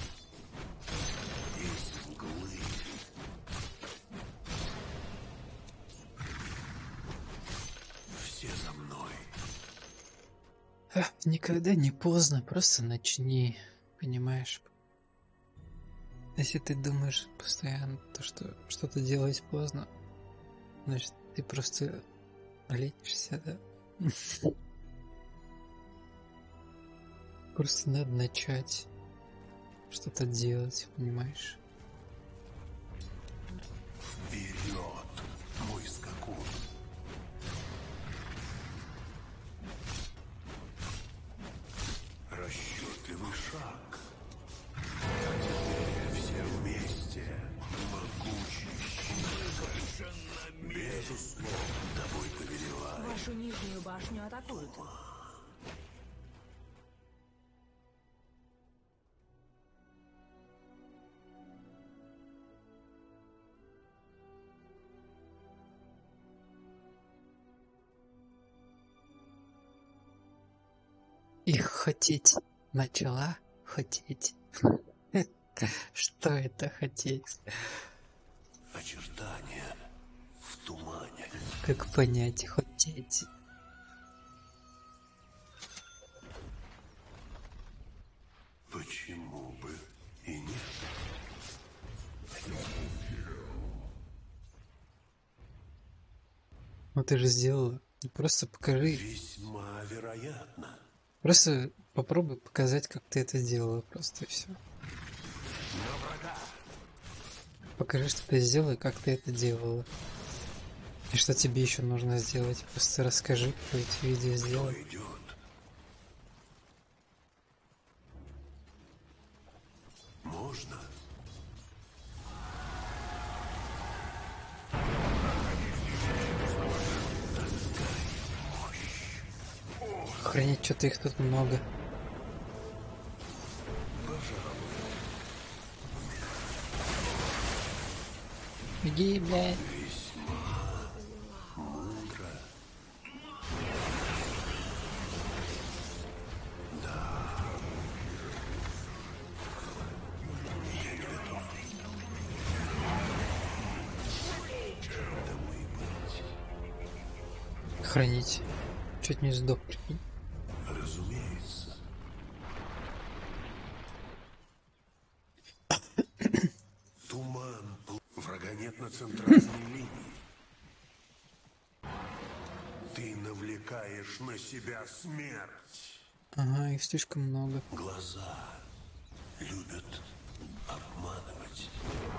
Из мглы. Все за мной. А, никогда не поздно, просто начни, понимаешь? Если ты думаешь постоянно, то, что что-то делать поздно, значит, ты просто ленишься, да? Просто надо начать что-то делать, понимаешь? Вперед, мой скакун. Расчетливый шаг. А теперь все вместе. Могучий щит. Безусловно, тобой повелевает. Вашу нижнюю башню атакуют. И хотеть начала хотеть. Что это хотеть? Очертания в тумане. Как понять хотеть? Почему бы и нет? Ну ты же сделала. Просто покажи. Весьма вероятно. Просто попробуй показать, как ты это делала. Просто и все. Покажи, что ты сделала, и как ты это делала. И что тебе еще нужно сделать. Просто расскажи, как эти видео Кто сделать. идет? Можно? Охренеть, что-то их тут много. Иди, блядь. Мудро. Хранить. Чуть не сдох, прикинь. Разумеется. Туман. Врага нет на центральной линии. Ты навлекаешь на себя смерть. Ага, их слишком много. Глаза любят обманывать.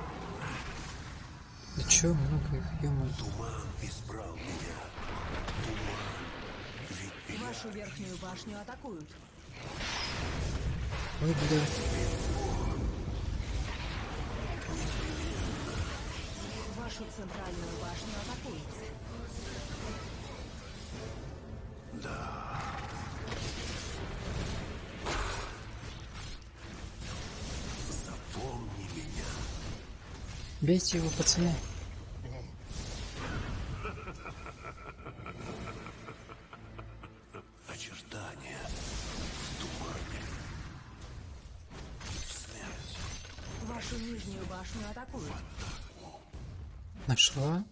Да чё много их, ё-моё. Туман избрал меня. Туман. Ведь я Вашу верхнюю башню атакуют. Ой, бля. Вашу центральную башню атакуют. запомни меня. Бейте его, пацаны. Очертания в тумане. Смерть. Вашу нижнюю башню атакуют. Нашла?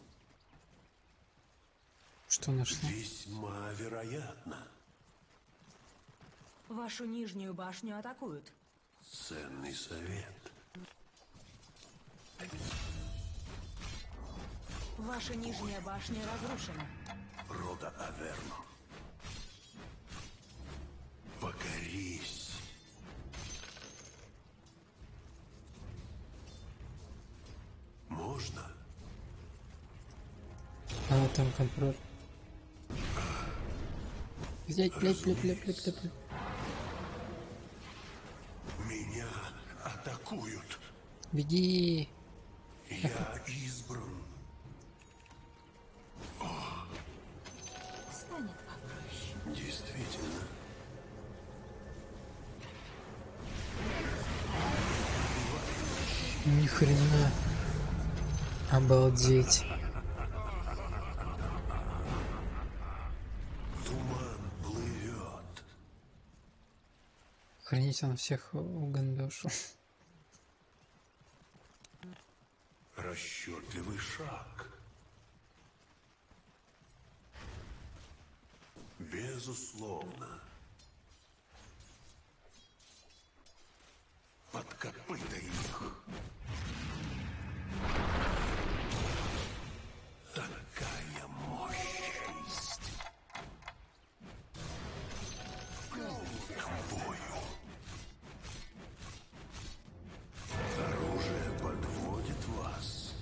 Что нашла? Весьма вероятно. Вашу нижнюю башню атакуют. Ценный совет. Ваша нижняя башня разрушена. Рода Аверну. Покорись. Можно? А вот там контроль. Взять, блядь, блядь, блядь, блядь, блядь, блядь. Меня атакуют. Беги. Я избран. Станет попроще. Действительно. Ни хрена. Обалдеть. Туман плывет. Охренеть, он всех угандошил. Расчетливый шаг. Безусловно. Под копыта их. Такая мощь. К бою. Оружие подводит вас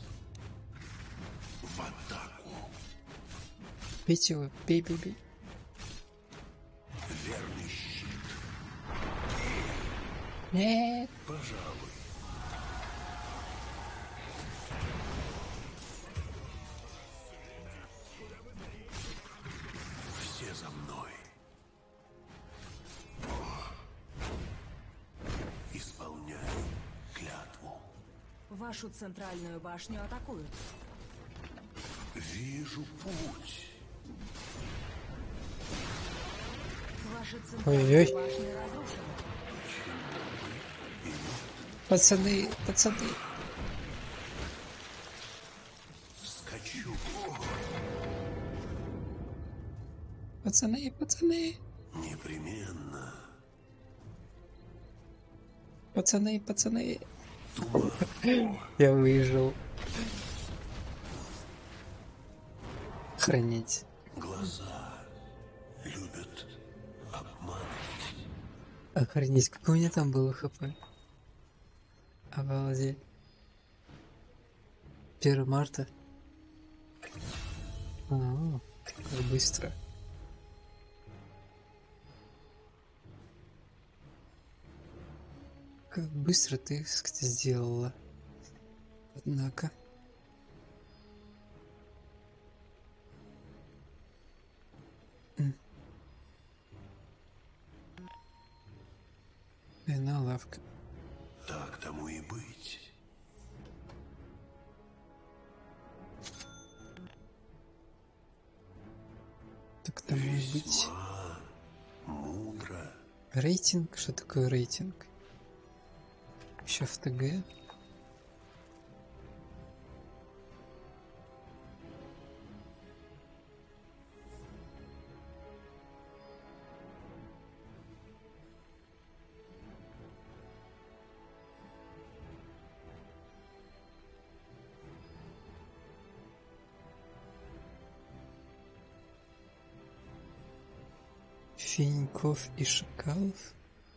в атаку. Бейте его, бей, бей, бей. Верный щит. Нет. Пожалуй. Все за мной. Исполняю клятву. Вашу центральную башню атакуют. Вижу путь. Ваша Ой-ой-ой. центральная башня разрушена. Пацаны, пацаны. Скачу. Пацаны, пацаны. Непременно. Пацаны, пацаны. Я выжил. Хранить. Глаза любят обманывать. Охренеть, какой у меня там было хп? Обалдеть. первое марта. А, как быстро. Как быстро ты, кстати, сделала. Однако. М. Вина лавка. Так тому и быть. Так тому и быть. Весьма мудро. Рейтинг? Что такое рейтинг? Еще в ТГ. Финьков и Шакалов?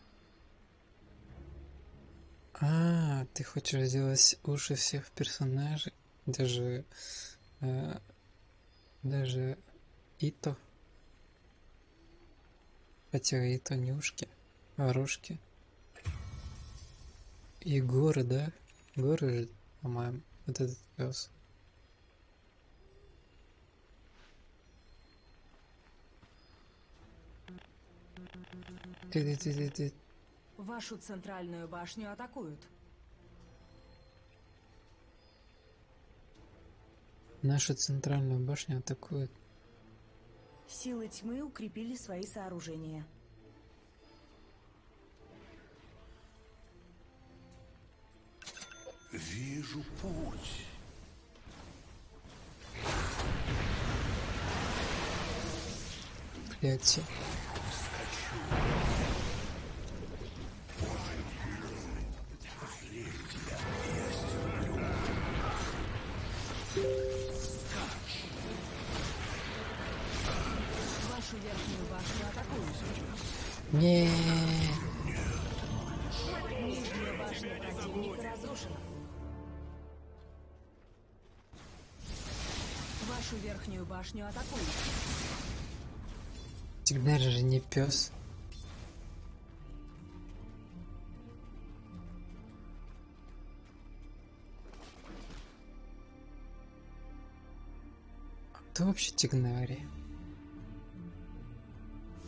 А, ты хочешь сделать уши всех персонажей? Даже... э, даже Ито. Хотя Ито не ушки, а рожки. И горы, да? Горы же, по-моему, вот этот пес. Ты-ты-ты-ты-ты. Вашу центральную башню атакуют. Нашу центральную башню атакуют. Силы тьмы укрепили свои сооружения. Вижу путь. Проклятие. Вашу верхнюю башню атакуют. Не. Нижняя башня противника разрушена. Вашу верхнюю башню атакуют. Всегда же не пес. Кто вообще Тигнари?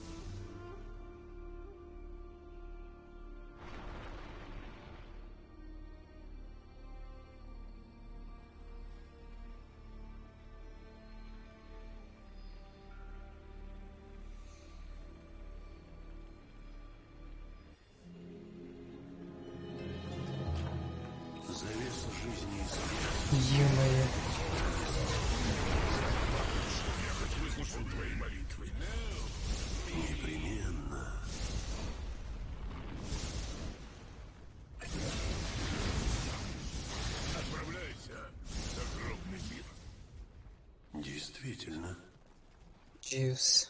Дьюс.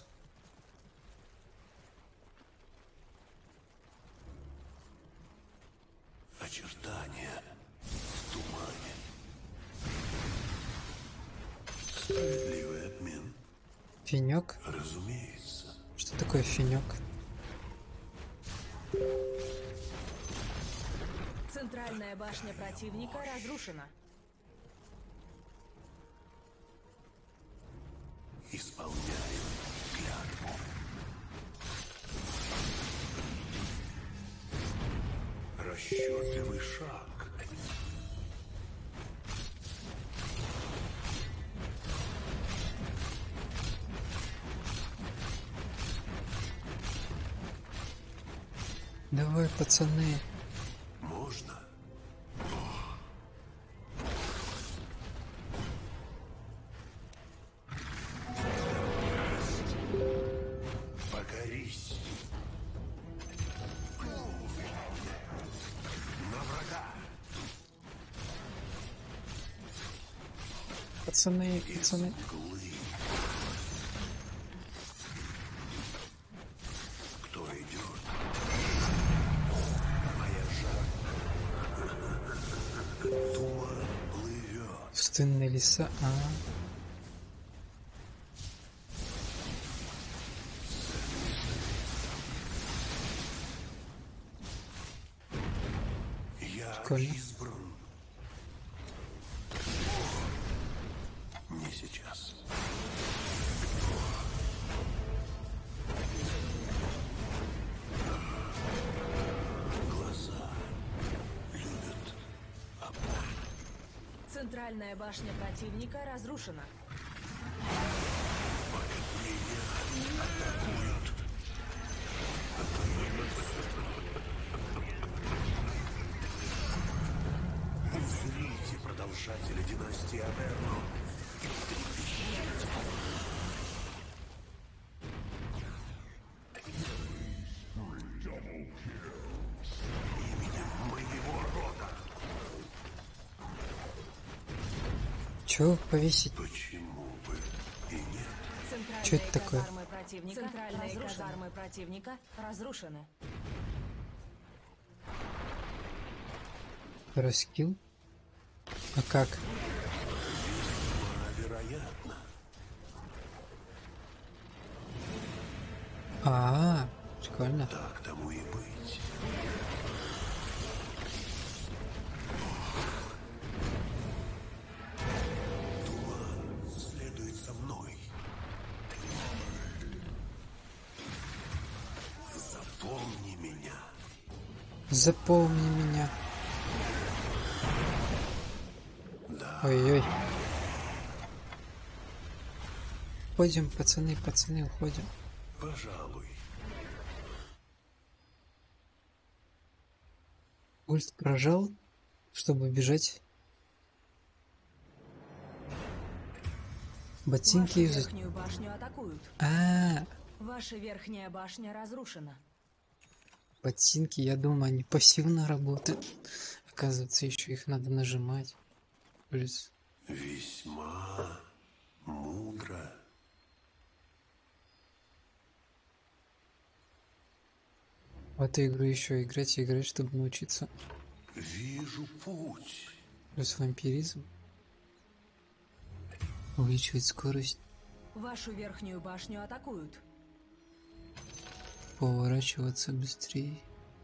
Очертания в тумане. Справедливый обмен. Финек? Разумеется. Что такое финек? Центральная башня противника разрушена. Исполняю клятву. Расчетливый шаг. Давай, пацаны. Можно? Покорись. На врага. Пацаны, пацаны. Мглы. Кто идет? Моя жара. Туман плывет. Пустынные леса. А, Я Прикольно. избран. Не сейчас. Глаза любят обман. Центральная башня противника разрушена. Меня атакуют. Узрите продолжатели династии Аверно. Именем моего рода. чё повесить? Почему бы и нет? Центральные Чё это такое? казармы противника, Центральные казармы противника разрушены. Раскил? А как? Вероятно. А, прикольно. Так тому и быть. Туман следует за мной. Запомни меня. Запомни меня. Ой-ой. Уходим, пацаны, пацаны, уходим. Пожалуй. Ульт прожал, чтобы бежать. Ботинки Вашу юзать. верхнюю башню атакуют. А, Ваша верхняя башня разрушена. ботинки, я думаю, они пассивно работают. Оказывается, еще их надо нажимать. Плюс. Весьма мудро. В эту игру еще играть и играть, чтобы научиться. Вижу путь. Плюс вампиризм. Увеличивать скорость. Вашу верхнюю башню атакуют. Поворачиваться быстрее.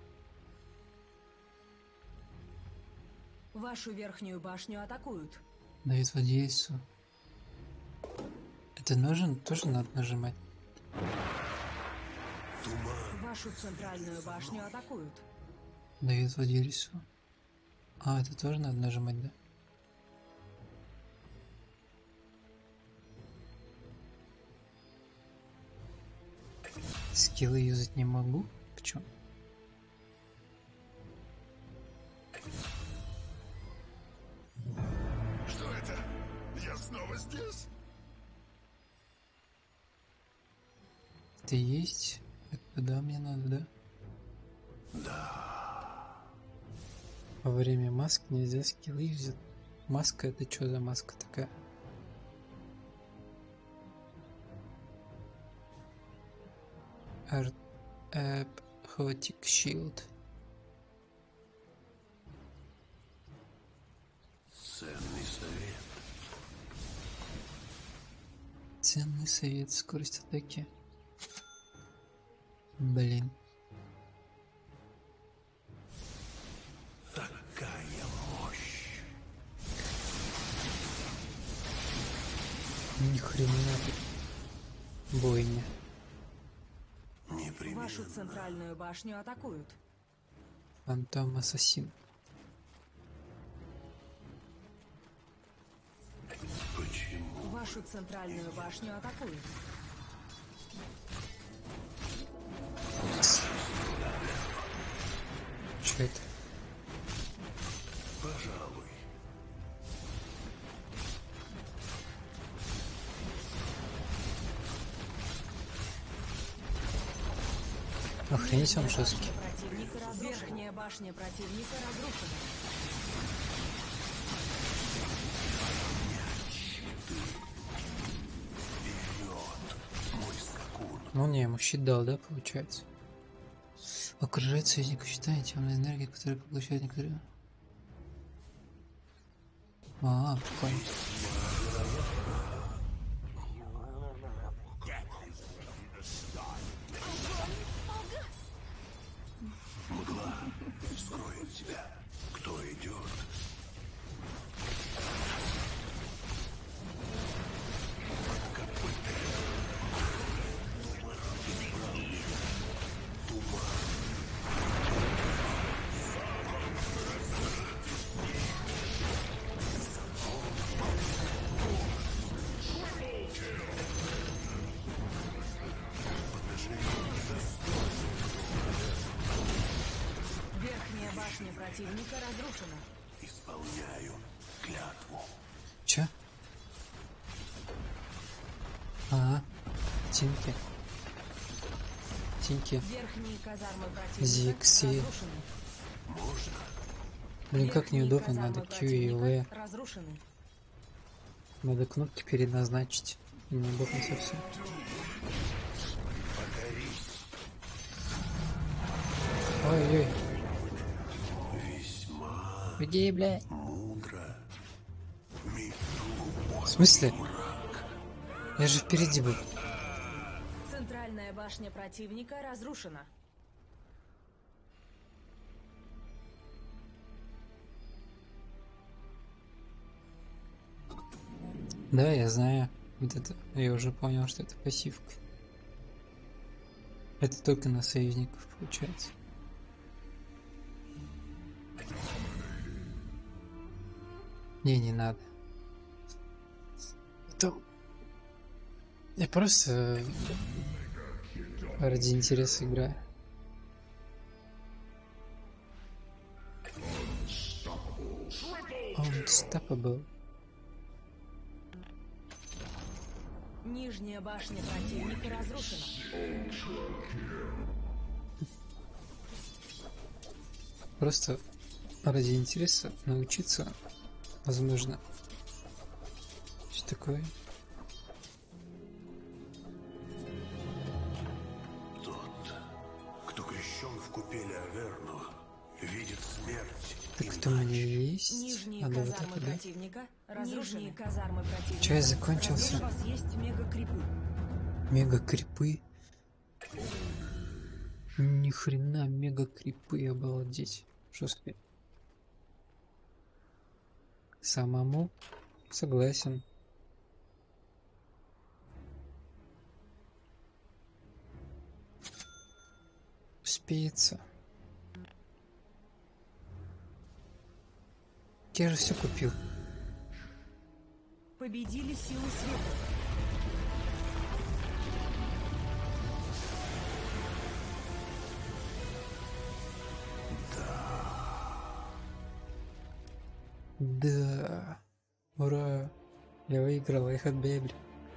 Вашу верхнюю башню атакуют. Дает воздействие. Это нужен? Тоже надо нажимать. Туман. Вашу центральную башню атакуют. Дает воздействие. А, это тоже надо нажимать, да? Скиллы юзать не могу. Почему? Что это? Я снова здесь? Это есть? Это да, мне надо, да? Да. Во время маски нельзя скиллы юзать. Маска, это что за маска такая? Art App Hotic Shield. Ценный совет. Ценный совет. Скорость атаки. Блин. Такая мощь. Ни хрена бойня. Непременно. Вашу центральную башню атакуют. Фантом Ассасин. Почему? Вашу центральную башню атакуют. Что это? Пожалуй. Охренеть, он жесткий. Противника разрушена. Верхняя башня противника разрушена. Мой скакун. Ну не, ему щит дал, да, получается? Окружает союзника щита темная энергия, которая поглощает некоторые. А, прикольно. Мгла скроет тебя. Кто идет? Верхняя башня противника разрушена. Исполняю клятву. Чё? Ага. Тинки. Тинки. Верхние казармы противника Зикси. разрушены. Блин, как Верхние неудобно, казармы надо Q и противника V. разрушены. Надо кнопки переназначить. Неудобно совсем. Ой-ой. Весьма Где, бля? мудро. В смысле? Я же впереди был. Центральная башня противника разрушена. Да, я знаю. Вот это. Я уже понял, что это пассивка. Это только на союзников получается. Не, не надо. Это... Я просто ради интереса играю. Unstoppable. Нижняя башня противника разрушена. Просто ради интереса научиться, возможно. Что такое? Тот, кто крещен в купеле Аверну, видит смерть. Так кто у меня есть? Нижние Надо вот казармы это, да? противника разрушены. Нижние казармы противника. Чай закончился. У вас есть мега-крипы. Мега крипы. Ни хрена мега крипы, обалдеть. Жесткие. Самому согласен. Успеется. Я же все купил. Победили силы света. Да. Ура. Я выиграл их от Бебель.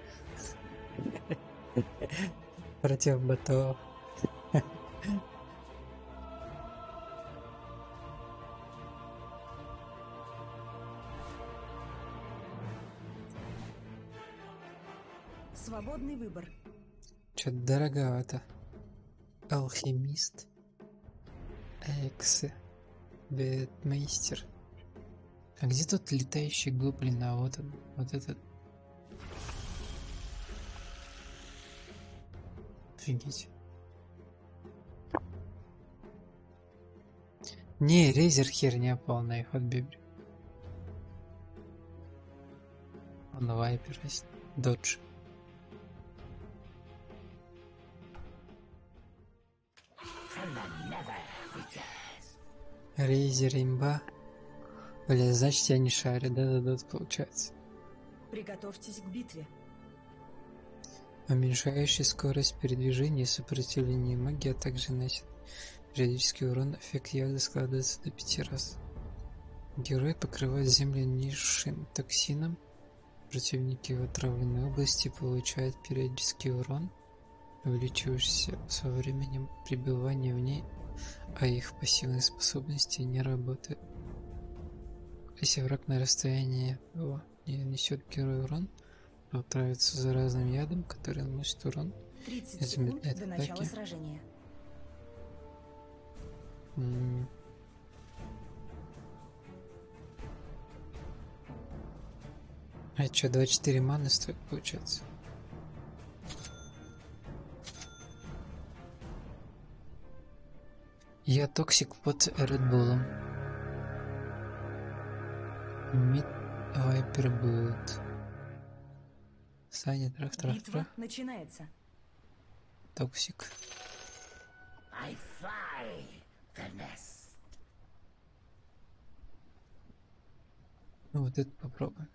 Против ботов. Свободный выбор. Чё-то дороговато. Алхимист. Экс. Бетмейстер. А где тот летающий гоблин? А вот он, вот этот. Офигеть. Не, рейзер херня полная, ход бибри. Он вайпер есть. Додж. Рейзер имба. Бля, значит я не шарю, да, да, да, получается. Приготовьтесь к битве. Уменьшающий скорость передвижения и сопротивление магии, а также наносит периодический урон. Эффект ягоды складывается до пяти раз. Герой покрывает землю низшим токсином. Противники в отравленной области получают периодический урон, увеличивающийся со временем пребывания в ней, а их пассивные способности не работают. Если враг на расстоянии о, не несет герой урон, то отравится заразным ядом, который наносит урон тридцать и секунд замедляет до начала атаки. сражения. М. А что, двадцать четыре маны стоит, получается? Я токсик под Редбулом. Мид Вайпер будет. Саня, трах, трах, Битва трах. начинается. Токсик. I fly the nest. Ну вот это попробуем.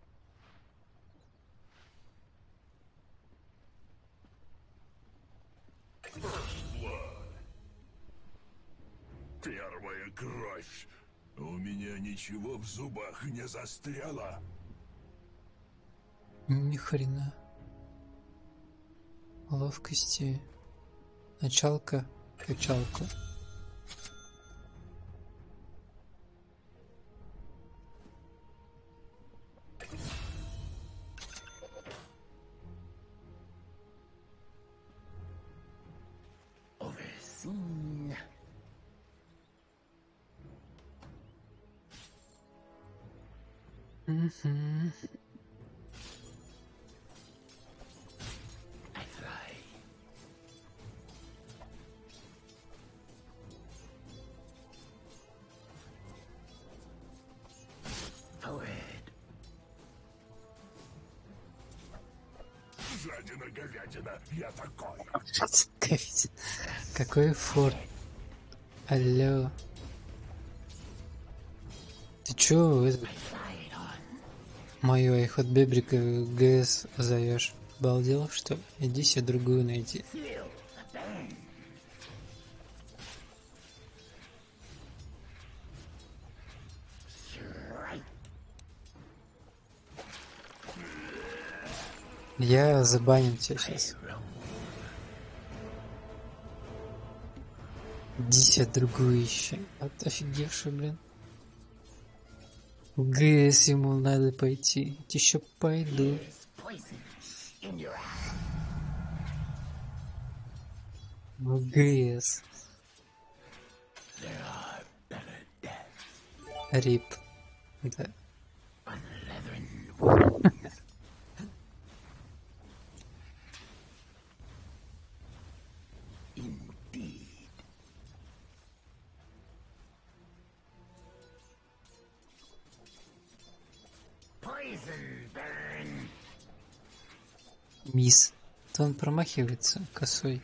Первая кровь. У меня ничего в зубах не застряло. Ни хрена. Ловкости. Началка. Качалка. Overseen. Угу. I fly. Forward. Жадина, говядина, я такой. Какой форт? Алло. Ты чё это, мою айхот бебрика ГС зовешь? Обалдел, что? Иди себе другую найти. Я забаню тебя сейчас. Иди себе другую ищи. От офигевший, блин. В ГС ему надо пойти. Еще пойду. В ГС. Рип. Да. Мисс. То он промахивается косой.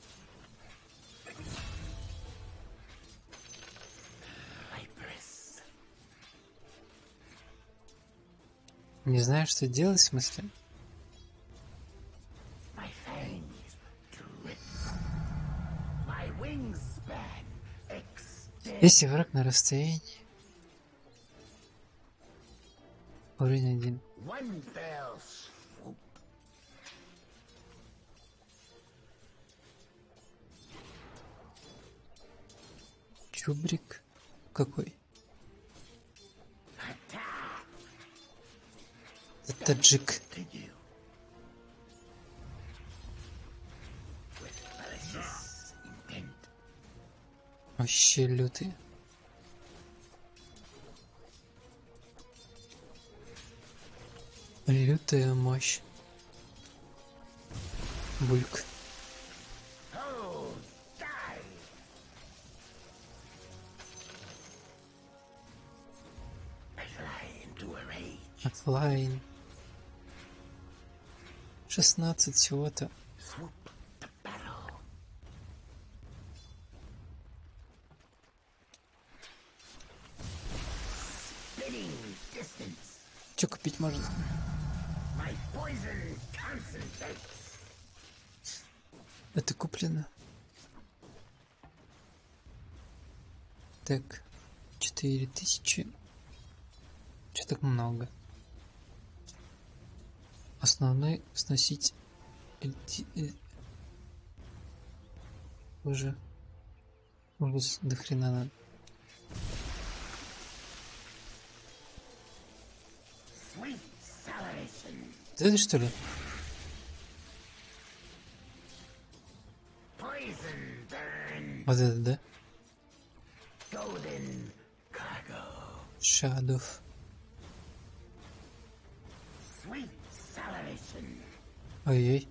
Не знаю, что делать, в смысле? Если враг на расстоянии. Уровень один. Чубрик какой? Это таджик. Вообще лютые. Лютая мощь. Бульк. Офлайн. шестнадцать всего-то. Че купить можно? Это куплено. Так, четыре тысячи. Че так много? Основной сносить уже уже до хрена надо. Это что ли? Вот это, да? Шадов. Ой-ой.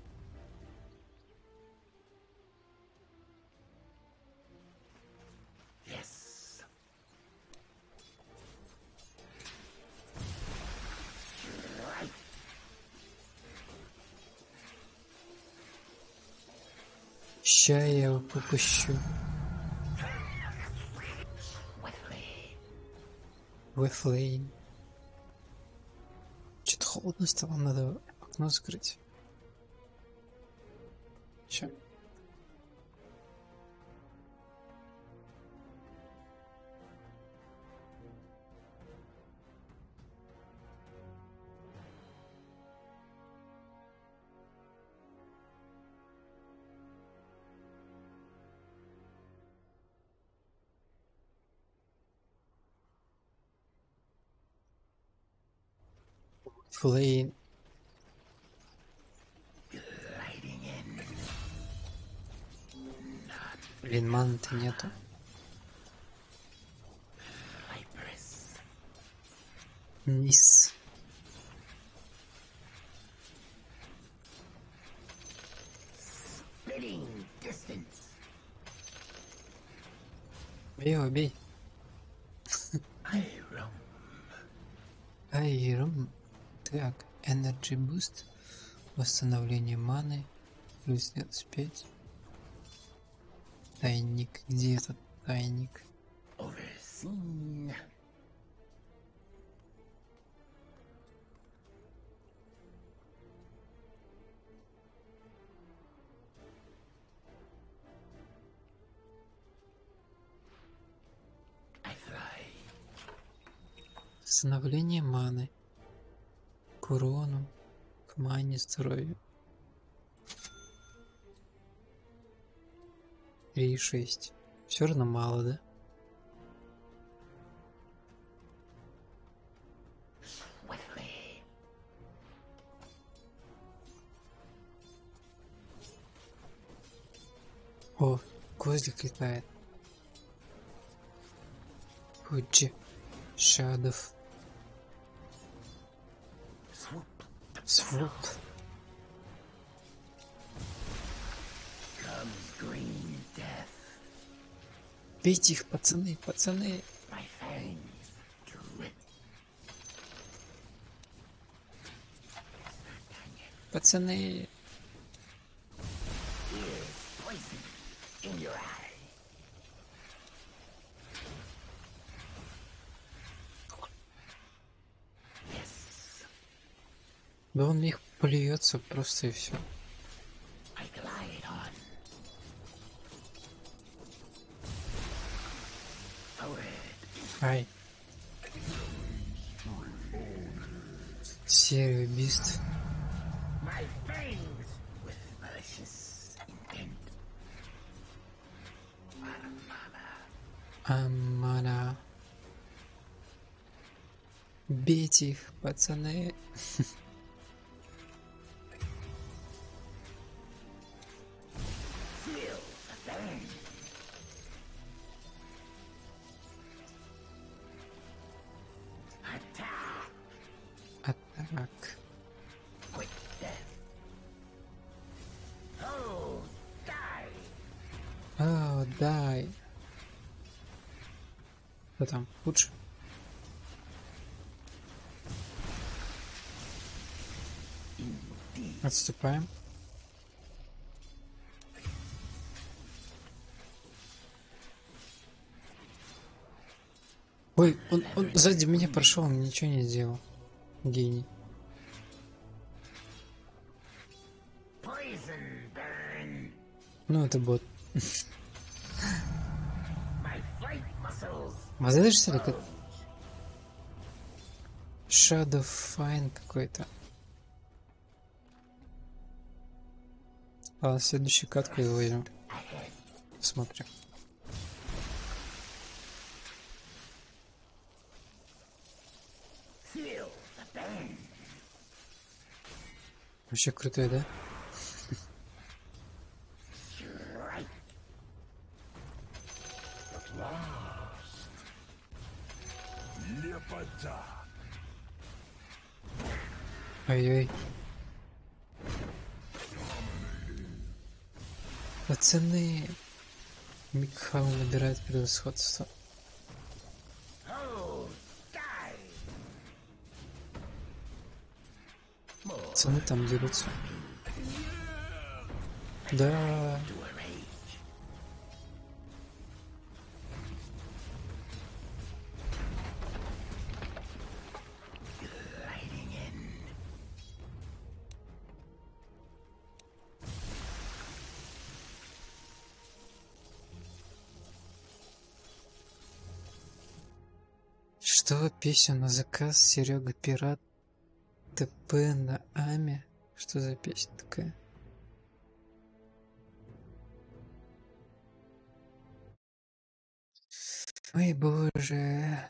Ща я его попущу. Вэфлейн. Что-то холодно стало, надо окно закрыть. Ща. Флейн. Блин, маны-то нету. Низ. Бей его, бей. Айром. Так, Energy Boost. Восстановление маны. Плюс двадцать пять. Тайник. Где этот тайник? Overseen. Восстановление маны. К урону. К мане, здоровью. три и шесть. Все равно мало, да? О, козлик летает. Худжи. Шадов. Своп. Бейте их, пацаны, пацаны. Пацаны. Да он их плюется просто и все. Ай. Серый бист. Амана. Бейте их, пацаны. Так. О, дай. Что там? Лучше? Отступаем. Ой, он, он сзади меня прошел, он ничего не сделал. Гений. Ну, это бот. Вот это что ли как... Shadow Fine какой-то. А следующую катку его возьмем. Смотрим. Вообще крутой, да? Ой-ой. Пацаны. Микхау набирает превосходство. Пацаны там дерутся. Да. Что? Песню на заказ? Серега Пират? ТП на Аме? Что за песня такая? Ой, боже.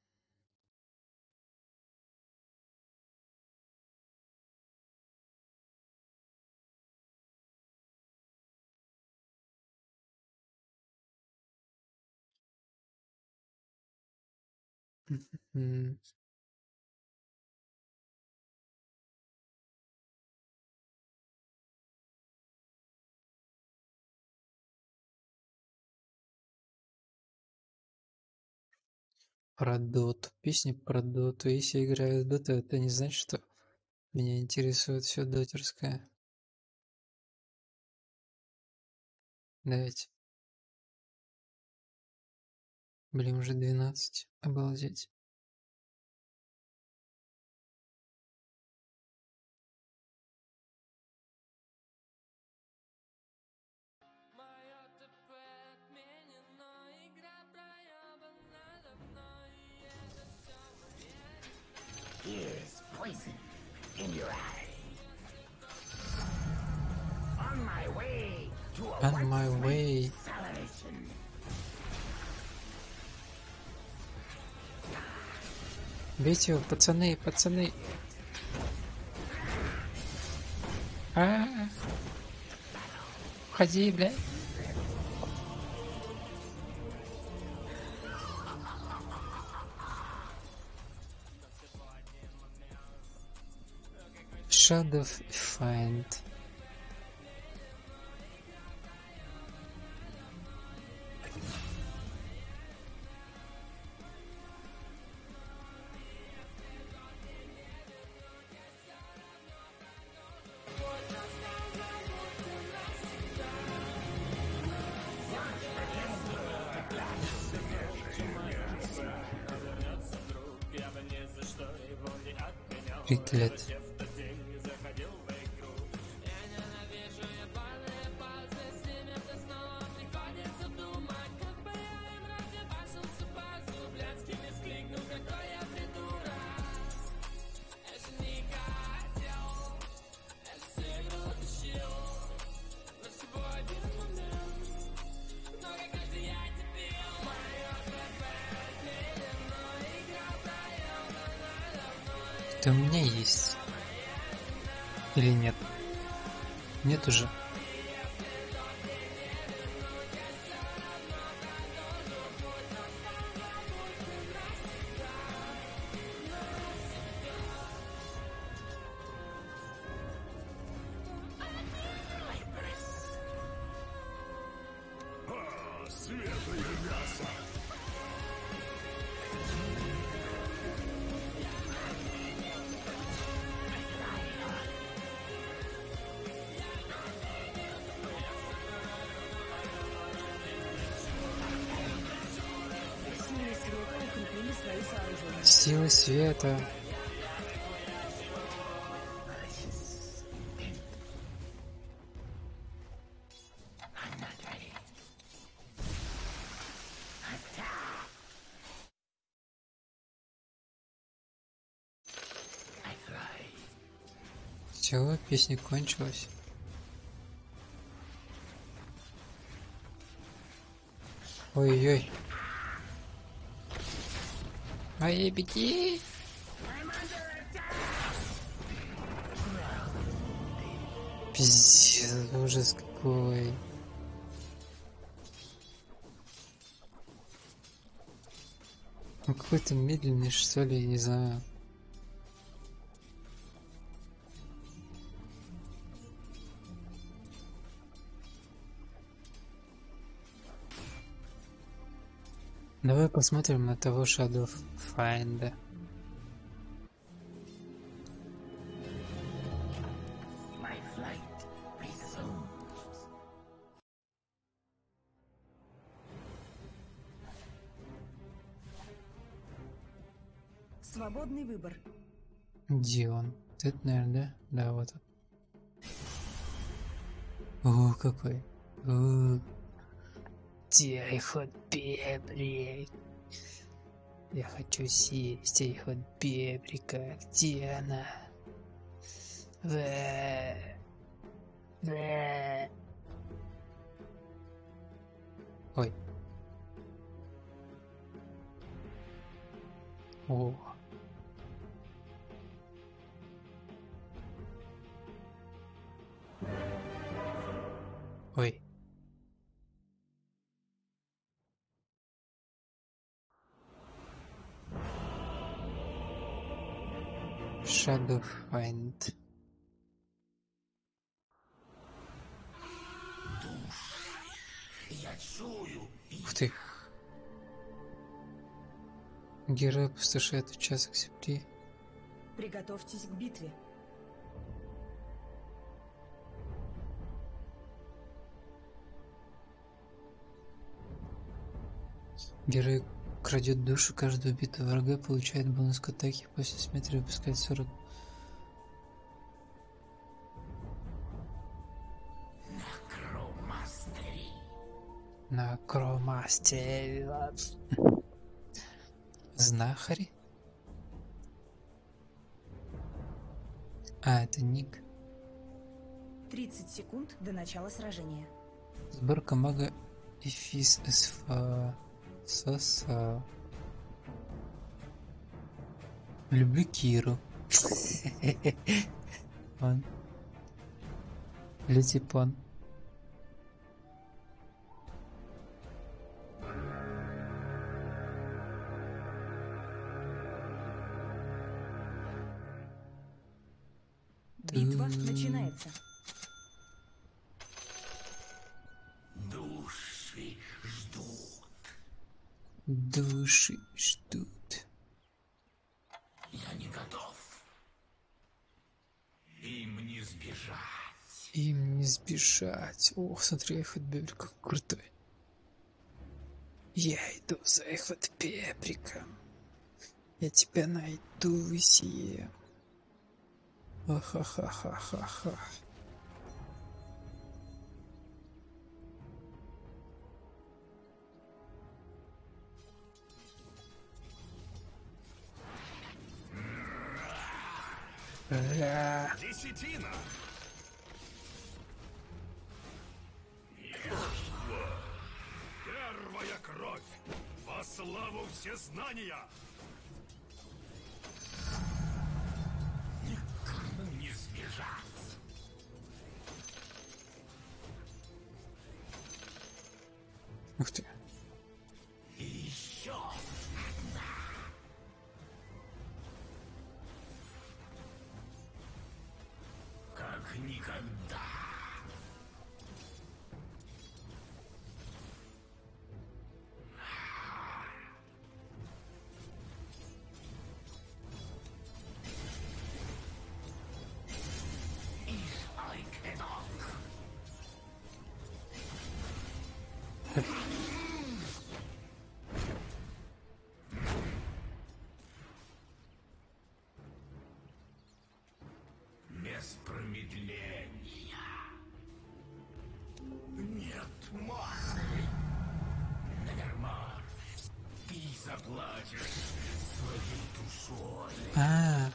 М. Про доту. Песни про доту. Если я играю в доту, это не значит, что меня интересует все дотерское. Давайте. Блин, уже двенадцать. Обалдеть. Here's poison in your eye. On my way to a On my way. celebration. Бейте его, пацаны, пацаны. А, -а, -а. Уходи, блядь. Shadow Find. Пять лет. Это у меня есть. Или нет? Нет уже. Силы света укрепили свои сооружения. Силы света. Все, песня кончилась. Ой-ой. Ай, беги! Пиздец, ужас какой. Он какой-то медленный, что ли, я не знаю. Давай посмотрим на того Shadow Finder. My flight resumes. Свободный выбор. Где он? Это, наверное, да? Да, вот он. О, какой. О. Тихо, бебрик. Я хочу съесть тихо, бебрика. Где она? Вэ. Вэ. Ой. О. Ой. Shadow Find. Я чую. Ух ты. Герой опустошает участок земли. Приготовьтесь к битве. Герой крадет душу каждого убитого врага, получает бонус к атаке, после смерти выпускает сорок. Некромастери. Некромастер. Знахарь. А, это ник. тридцать секунд до начала сражения. Сборка мага Эфис Эсфа. Соса. Люблю Киру. Он. Летипон. Битва начинается. Души ждут. Души ждут. Я не готов. Им не сбежать. Им не сбежать. Ох, смотри, Эхотбебрик как крутой. Я иду за Эхотбебриком. Я тебя найду и съем. Ха-ха-ха-ха-ха. Ра. Десятина! Первая кровь! Во славу всезнания! Никому не сбежать. Ух ты. И еще. Как никогда. Без промедления. Нет, Марли. Навермар, ты заплатишь своей душой. А,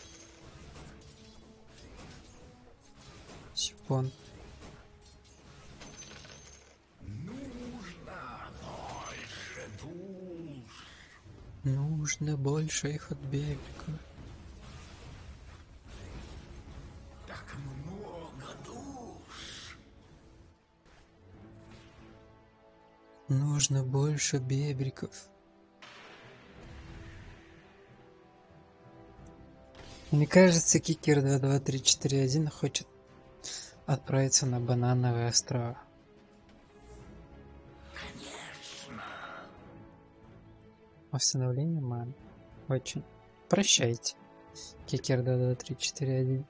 Сипон. Нужно больше душ. Нужно больше их от Бебрика. Так много душ. Нужно больше Бебриков. Мне кажется, Кикер два два три четыре один хочет отправиться на Банановые острова. Конечно. Восстановление маны. Очень. Прощайте. Кикер два два три четыре один.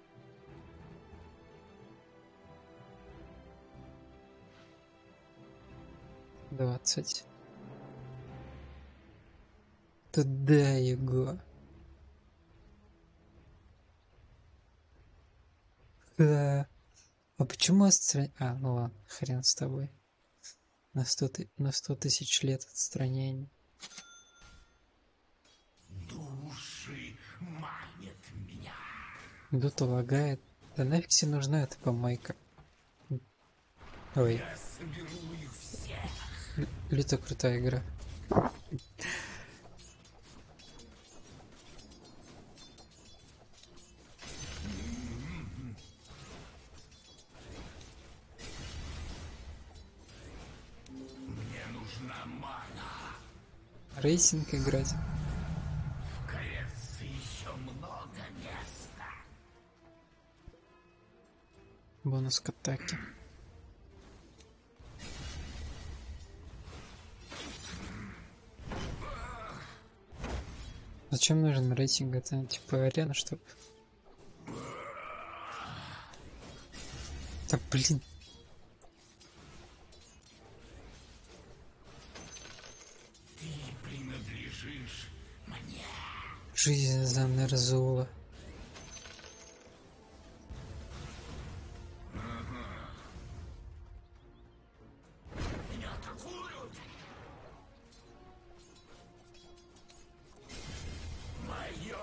Двадцать. Туда его. Да. А почему отстранение? А, ну ладно, хрен с тобой. На сто, ты... на сто тысяч лет отстранения. Души манят меня. Дута лагает. Да нафиг тебе нужна эта помойка? Ой, Я соберу их всех. Л- люто крутая игра. Мне нужна мана. Рейсинг играть. В коллекции еще много места. Бонус к атаке. Зачем нужен рейтинг? Это типа арена, что ли? Да блин. Ты принадлежишь мне. Жизнь за Нерзула. Меня атакуют. Мое.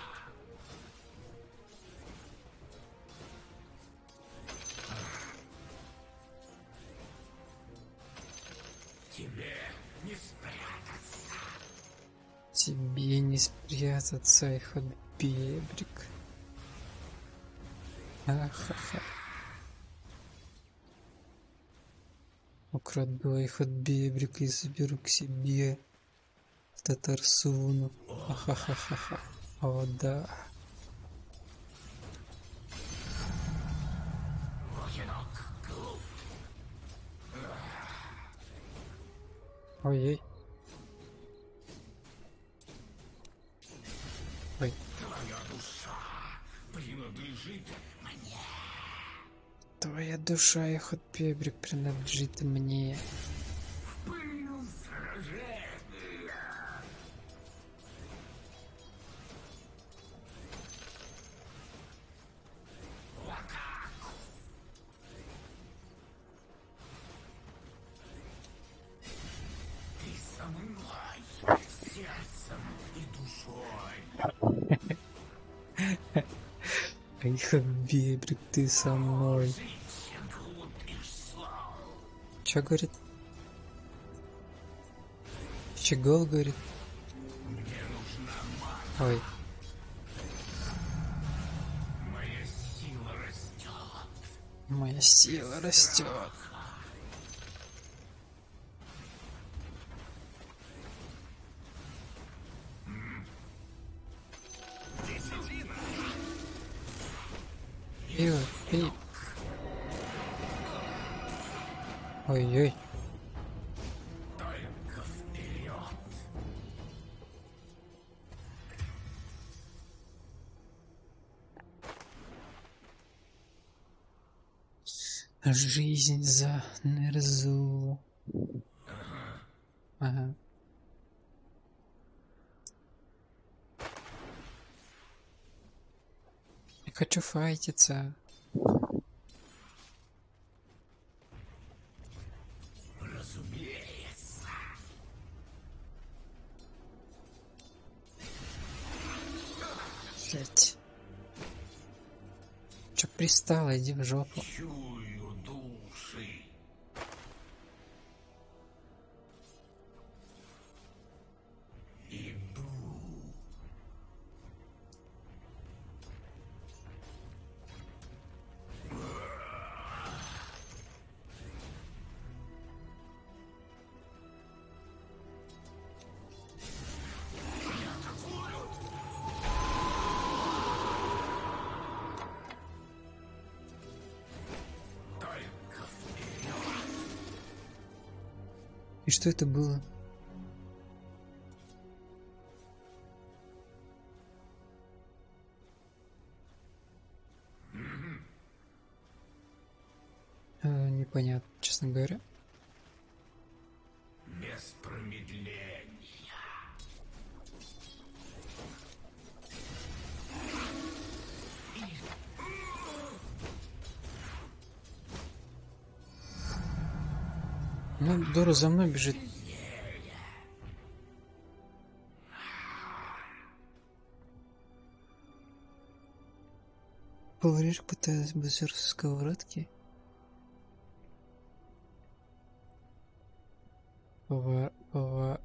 Тебе не спрятаться. Тебе не спрятаться их от Бебрик. Ахаха. Украду их от Бебрика и заберу к себе. В Татарсуну. Ахахахаха. О да. Одинок, глуп. Ой-ой. Ой. Твоя душа принадлежит мне. Твоя душа их от Бебрик принадлежит мне. В пыль сражения. В атаку. Ты со мной, сердцем и душой. Их от Бебрик, ты со мной. Жить глупишь слов. Чё говорит? Щегол говорит. Мне нужна мана. Ой. Моя сила растет. Моя сила растет. Ой, ой. Ой-ой. Только вперед. Жизнь за Нерзу. Ага. Я хочу файтиться. Разумеется. Блять. Чё пристала, иди в жопу. Чую души. Иду. Только вперед. И что это было? Э, непонятно, честно говоря. Без промедления. Ну, Дора за мной бежит. Поваришь пыталась базер со сковородки. Повар... Повар...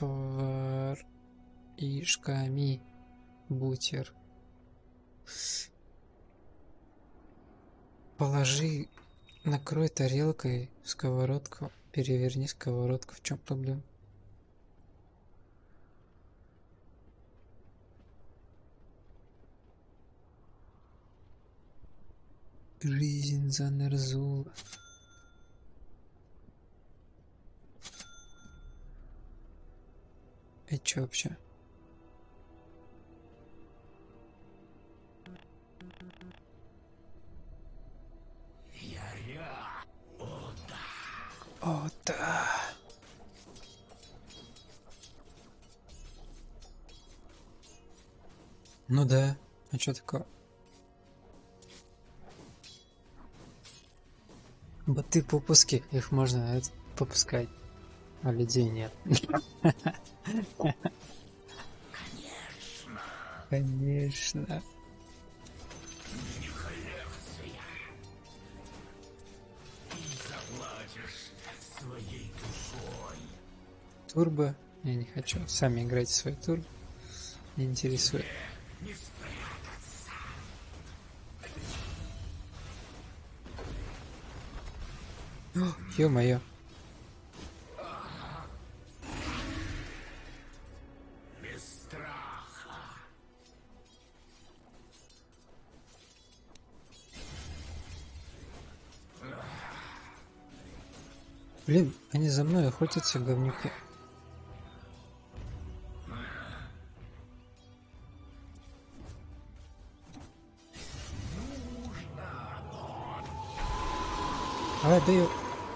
Поваришками. Бутер. Положи, накрой тарелкой сковородку. Переверни сковородку. В чем проблема? Жизнь замерзла. И чё вообще? Я ря. О, да. О, да. Ну да. А чё такое? Боты попуски. Их можно это, попускать. А людей нет. Конечно. Конечно. Их лекция. Ты заплатишь своей душой. Турбо. Я не хочу. Сами играйте свой турбо. Не интересует. Не спрятаться. Ё-моё. Без страха. Блин, они за мной охотятся, говнюки. А, даю.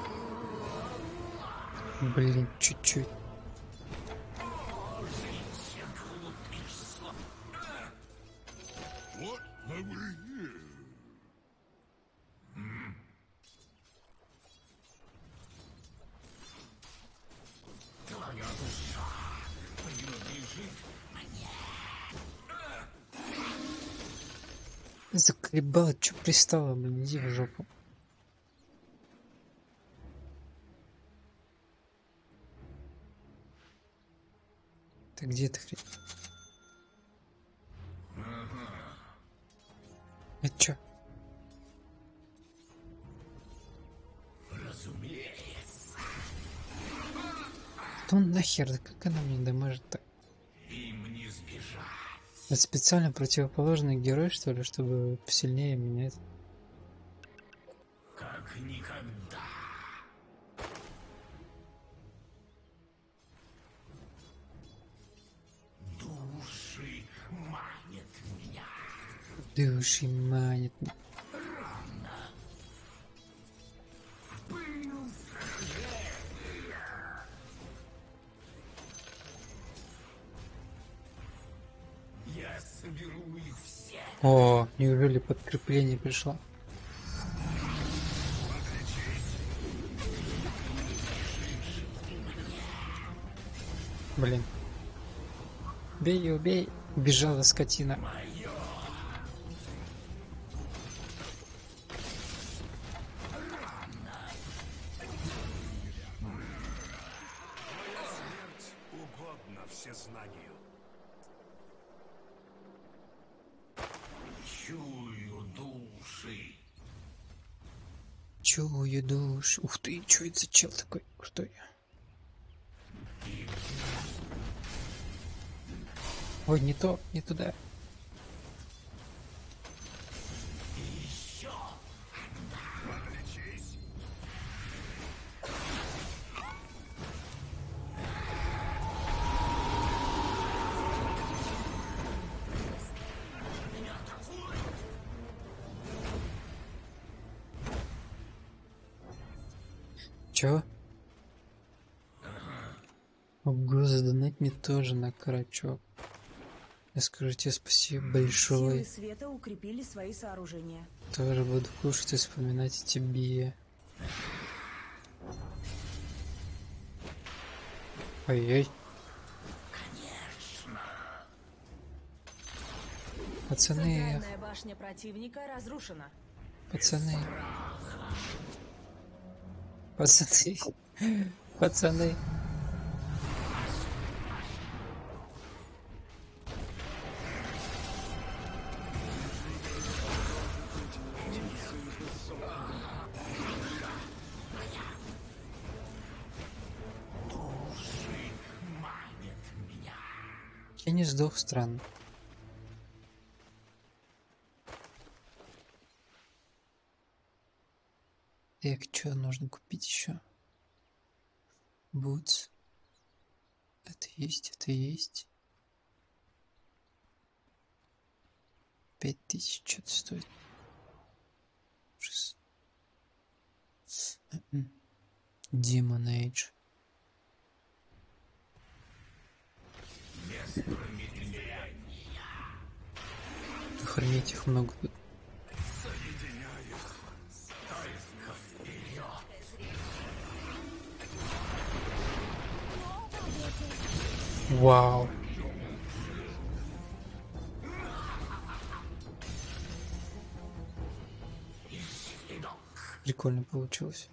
Блин, чуть-чуть. What have we here? Твоя душа принадлежит мне. Заколебала, чё пристала, блин, иди в жопу. Ты где ты, хрень? Это чё? Разумеется. Да он нахер, да как она мне дамажит-то? Им не сбежать. Это специально противоположный герой, что ли, чтобы посильнее меня это... Как никогда. Души манят меня. Души манит. В пыль сражений. соберу их всех. О, неужели подкрепление пришло? Блин. Бей ее, бей. Убежала скотина. Угодно всезнанию. Чую души. Чую душ. Ух ты, что это за чел такой крутой? Ой, не то, не туда. Чё? Ого, задонать мне тоже на карачок. Я скажу тебе спасибо Силы большое. света укрепили свои сооружения. Тоже буду кушать и вспоминать о тебе. Ой-ой. Пацаны, Центральная башня противника разрушена. пацаны. Пацаны. Пацаны. Я не сдох, странно. Так, что нужно купить еще? Бутс. Это есть, это есть. Пять тысяч что-то стоит. Шесть. Demon Age. Охренеть, их много тут. Вау. Прикольно получилось.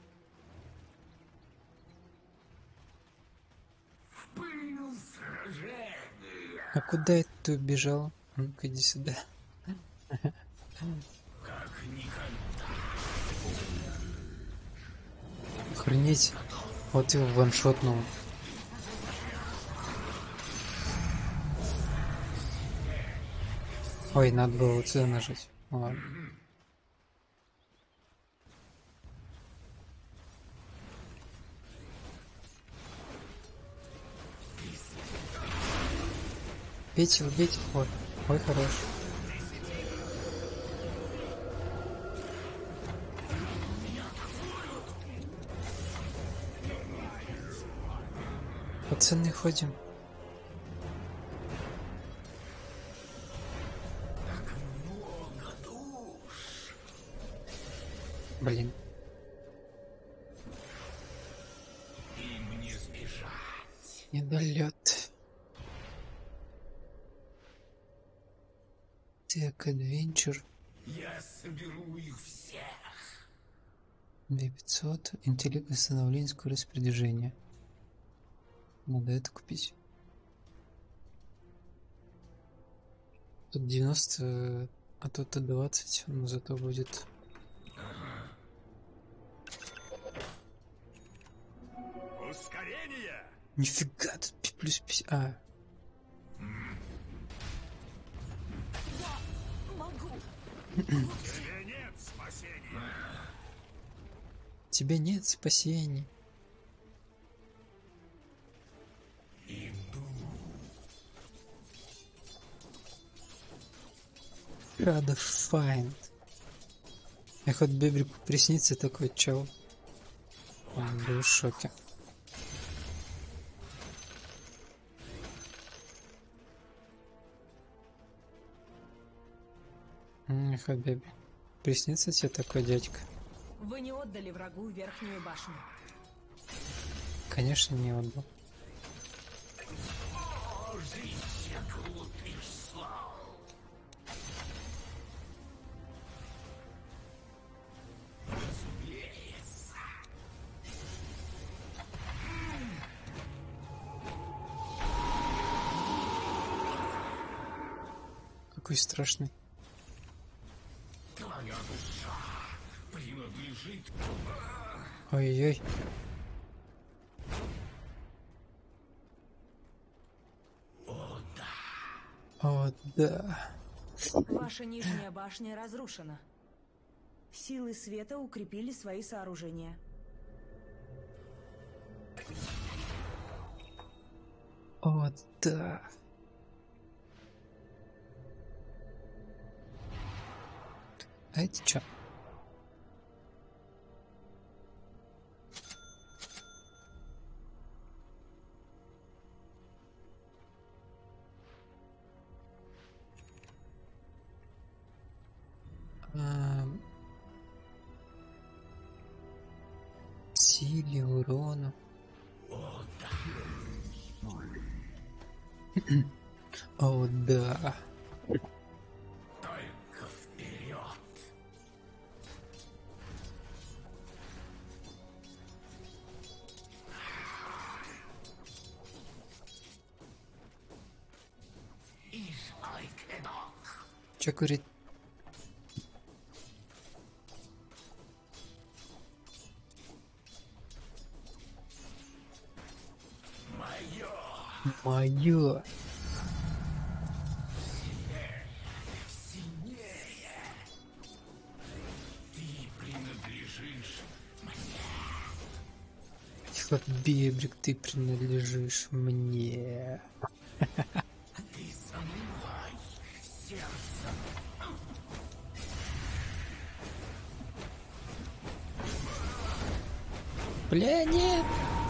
А куда это ты убежал? Ну-ка иди сюда. Охренеть. Вот его ваншотнул. Ой, надо было вот сюда нажать. Ладно. Бейте его, бейте. Ой, ой, хорош. Пацаны, ходим. Блин. Им не сбежать. Недолет. Так, адвенчер. Я соберу их всех. две тысячи пятьсот. Интеллект восстановления, скорость передвижения. Надо это купить. Тут девяносто, а тут двадцать, но зато будет. Ускорение! Нифига, тут пи- плюс пятьдесят. А, Тебе нет спасения! тебе нет спасения. Рада find. Я хоть Бебрику приснится такой чел. Он был в шоке. Хабиб, приснится тебе такой дядька? Вы не отдали врагу верхнюю башню. Конечно, не отдал. Какой страшный. Твоя душа принадлежит. Ой-ой. О, да. О, да. Ваша нижняя башня разрушена. Силы света укрепили свои сооружения. О, да. А это чё? А, силе, урону. О, да. О, да. Только вперед. Чё курить? Моё. Сильнее. Ты принадлежишь мне. Бебрик, ты принадлежишь мне. Ты со мной, сердце. Бля, нет.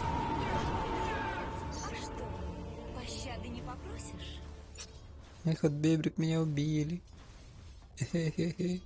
А что, пощады не попросишь? Эх, от Бебрик меня убили. Хе-хе-хе.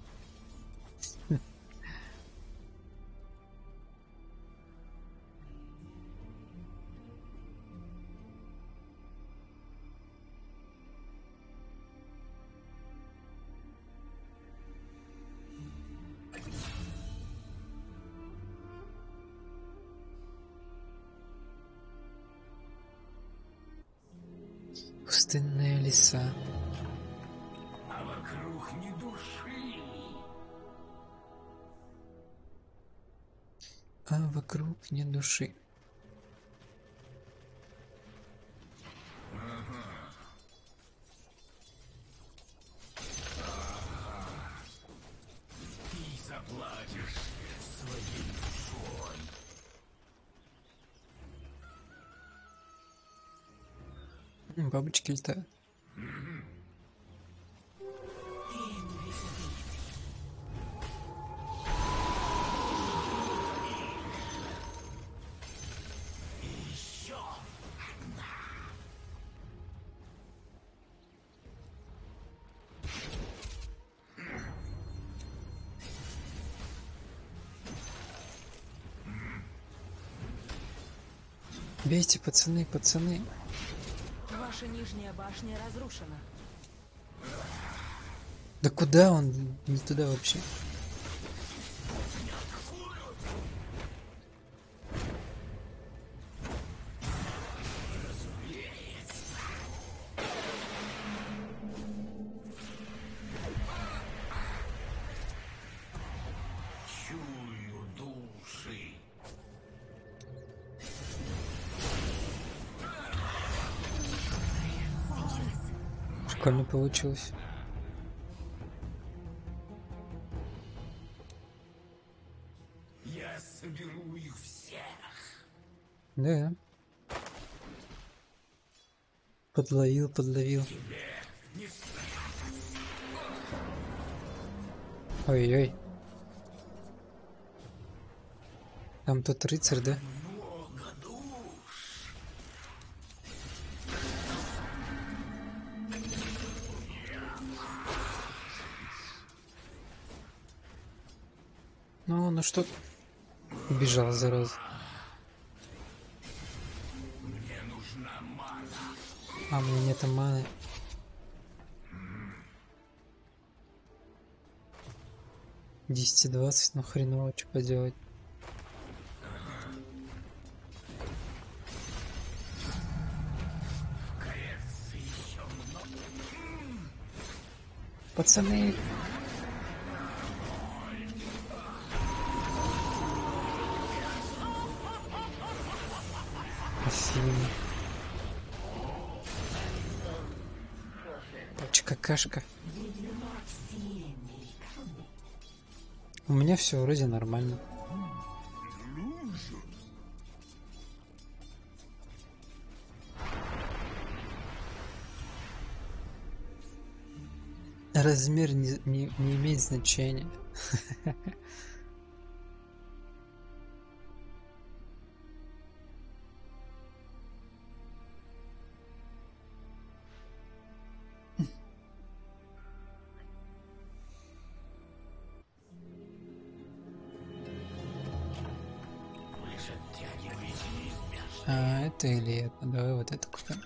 Пустынные леса. А вокруг ни души. А вокруг ни души. Ты заплатишь своей душой. М, Бабочки летают. Еще одна. Бейте, пацаны, пацаны. Ваша нижняя башня разрушена. Да куда он? Не туда вообще. Чую души. Прикольно получилось. Я соберу их всех. Да. Подловил, подловил. Ой-ой. Там тот рыцарь, да? Много душ. Ну, ну что? Убежал, зараза. Мне нужна мана. А, у меня нет маны. десять двадцать, ну хреново, что поделать. Кажется, еще много. Пацаны. Афина. Какашка. У меня все вроде нормально. Размер не, не, не имеет значения. А, это или это? Давай вот это купим.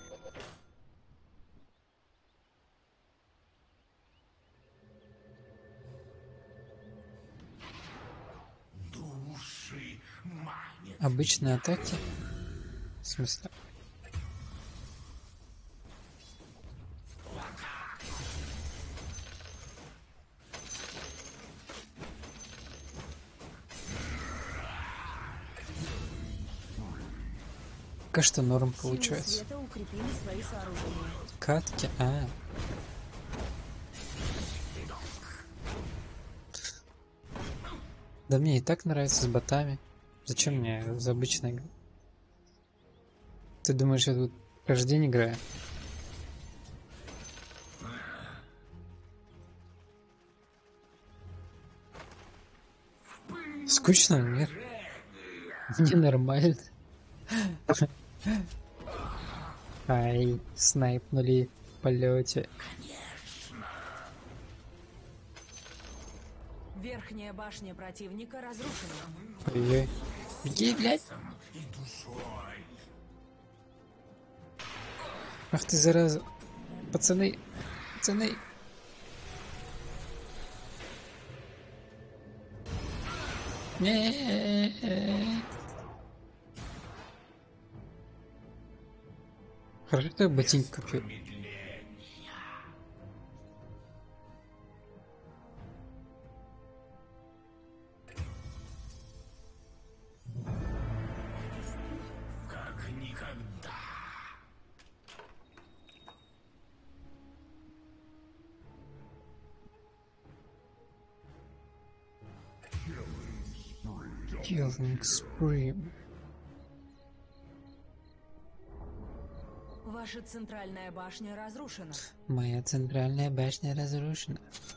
Души манят. Обычные атаки. В смысле? Пока что норм получается. Силы света укрепили свои сооружения. Катки, а. Да мне и так нравится с ботами. Зачем мне за обычной игрой? Ты думаешь, я тут каждый день играю? Скучно? Нет. Мне нормально. Ай, снайпнули в полете. Верхняя башня противника разрушена. Ой-ой. Беги, блядь. Ах ты, зараза. Пацаны, пацаны. Не. Хорошо, что я ботинки купил. Как никогда. Killing spree. Ваша центральная башня разрушена. Моя центральная башня разрушена.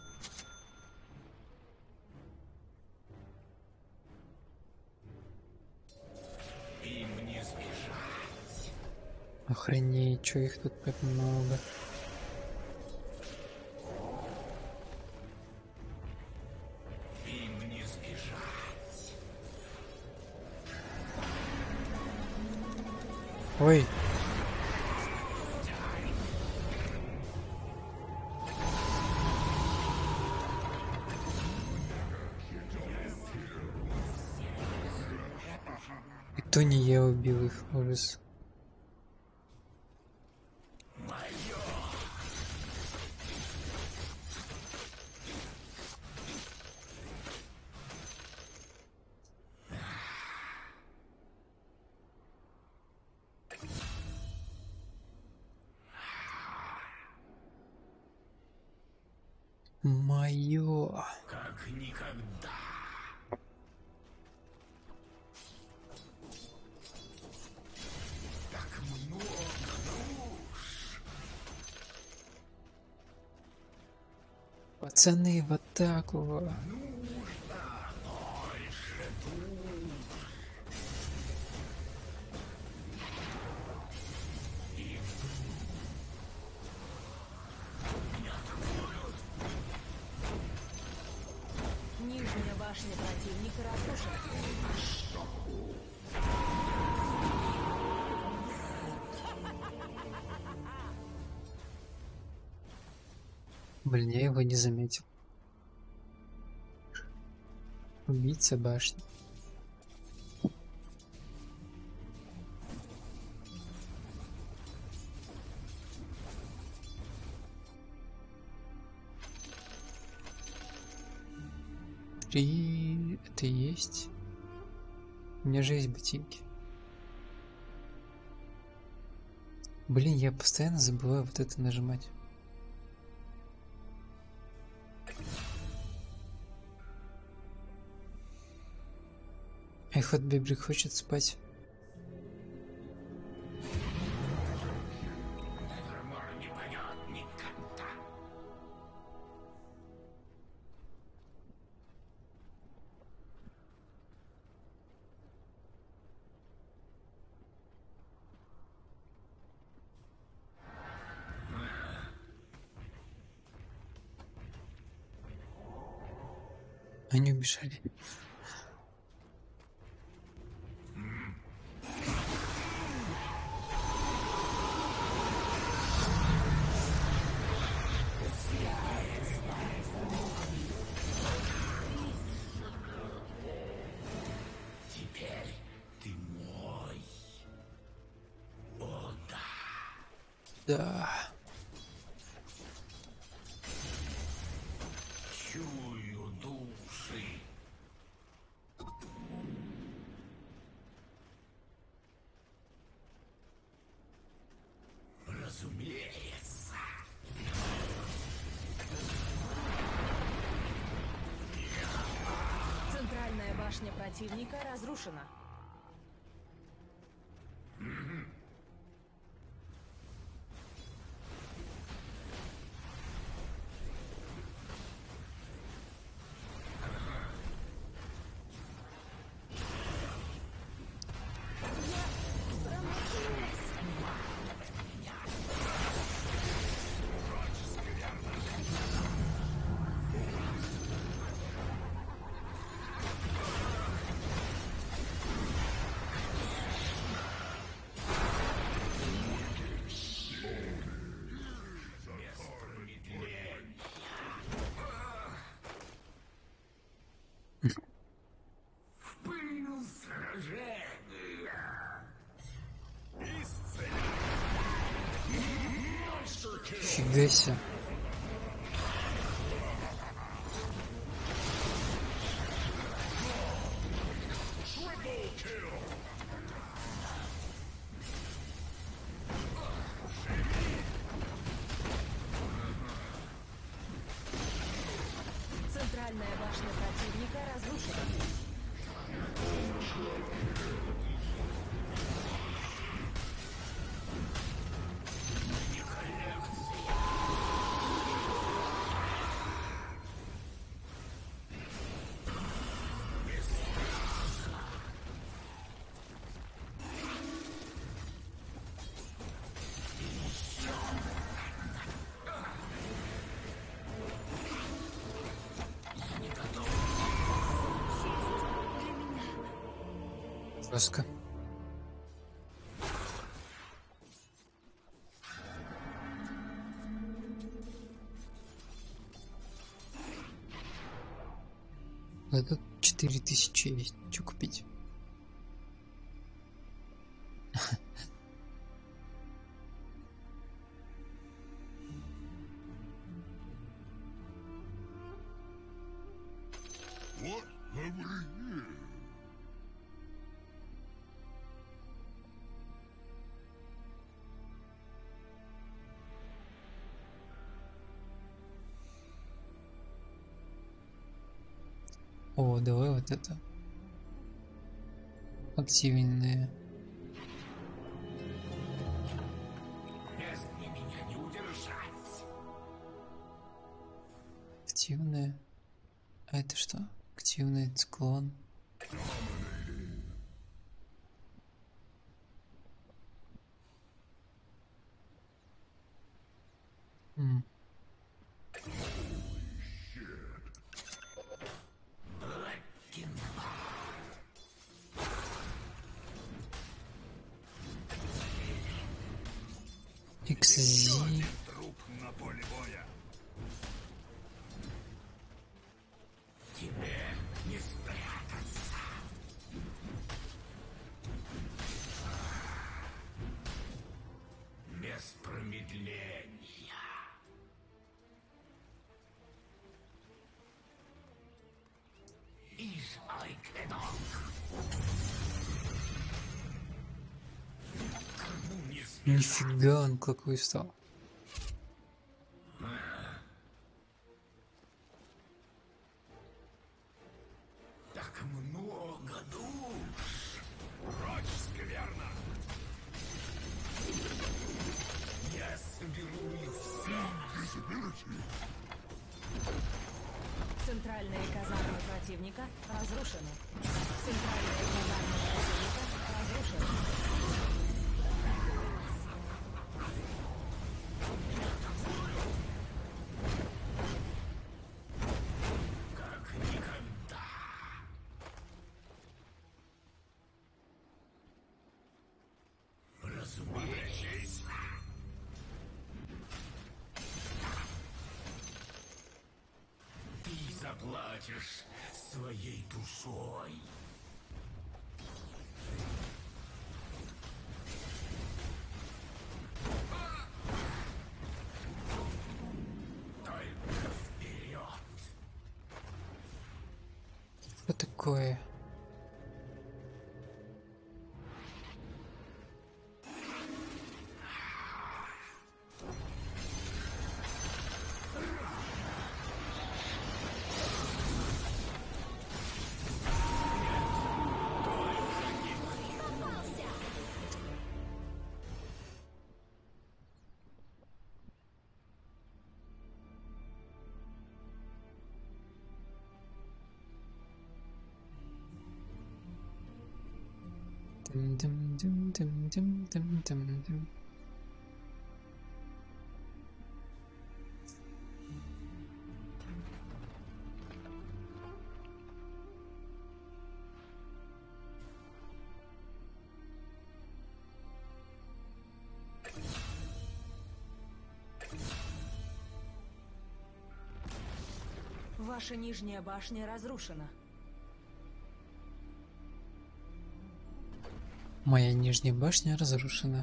Им не сбежать. Охренеть, чё их тут так много. Им не сбежать. Ой. И то не я убил их, ужас. Моё. Как никогда. Так много душ. Пацаны, в атаку. Нужно больше душ. Нижняя башня противника разрушена. Блин, я его не заметил. Убийца башни. Три... Это и есть? У меня же есть ботинки. Блин, я постоянно забываю вот это нажимать. Эхот Бибрик хочет спать. не пойдет никогда. Они убежали. Теперь ты мой. О, да. Да. Чую души. Разумеется. Центральная башня противника разрушена. В пыль сражения. Фига себе. Центральная башня противника разрушена. Жестко. Это четыре тысячи есть. Что купить? What have we here? О, давай вот это. Активные. Бездне меня не удержать. Активные. А это что? Активный циклон. М. Black икс зет. Труп на поле боя. Тебе не спрятаться. Без промедления. Иж Айкедок. Нифига он какой стал. Так много душ. Прочь, скверно. Я соберу их всех. Центральные казармы противника разрушены. Центральные казармы противника разрушены. Как никогда. Разумеется. Ты заплатишь своей душой. Только вперед. Что такое? Дым-дым-дым-дым-дым-дым-дым-дым. Ваша нижняя башня разрушена. Моя нижняя башня разрушена.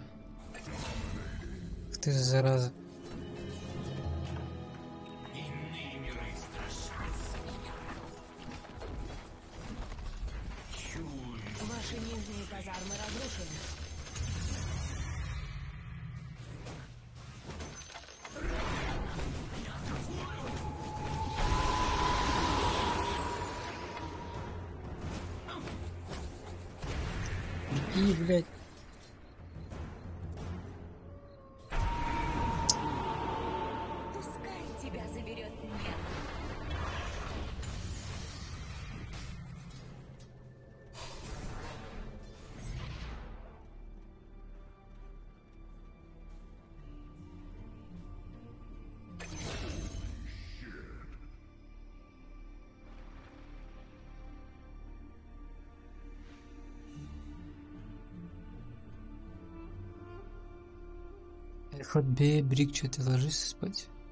Ах ты зараза. Иные миры страшатся меня. Чую. Ваши нижние казармы разрушены. И, блядь. Пускай тебя заберет небо. Альфа Б, Брик, что ты ложись спать?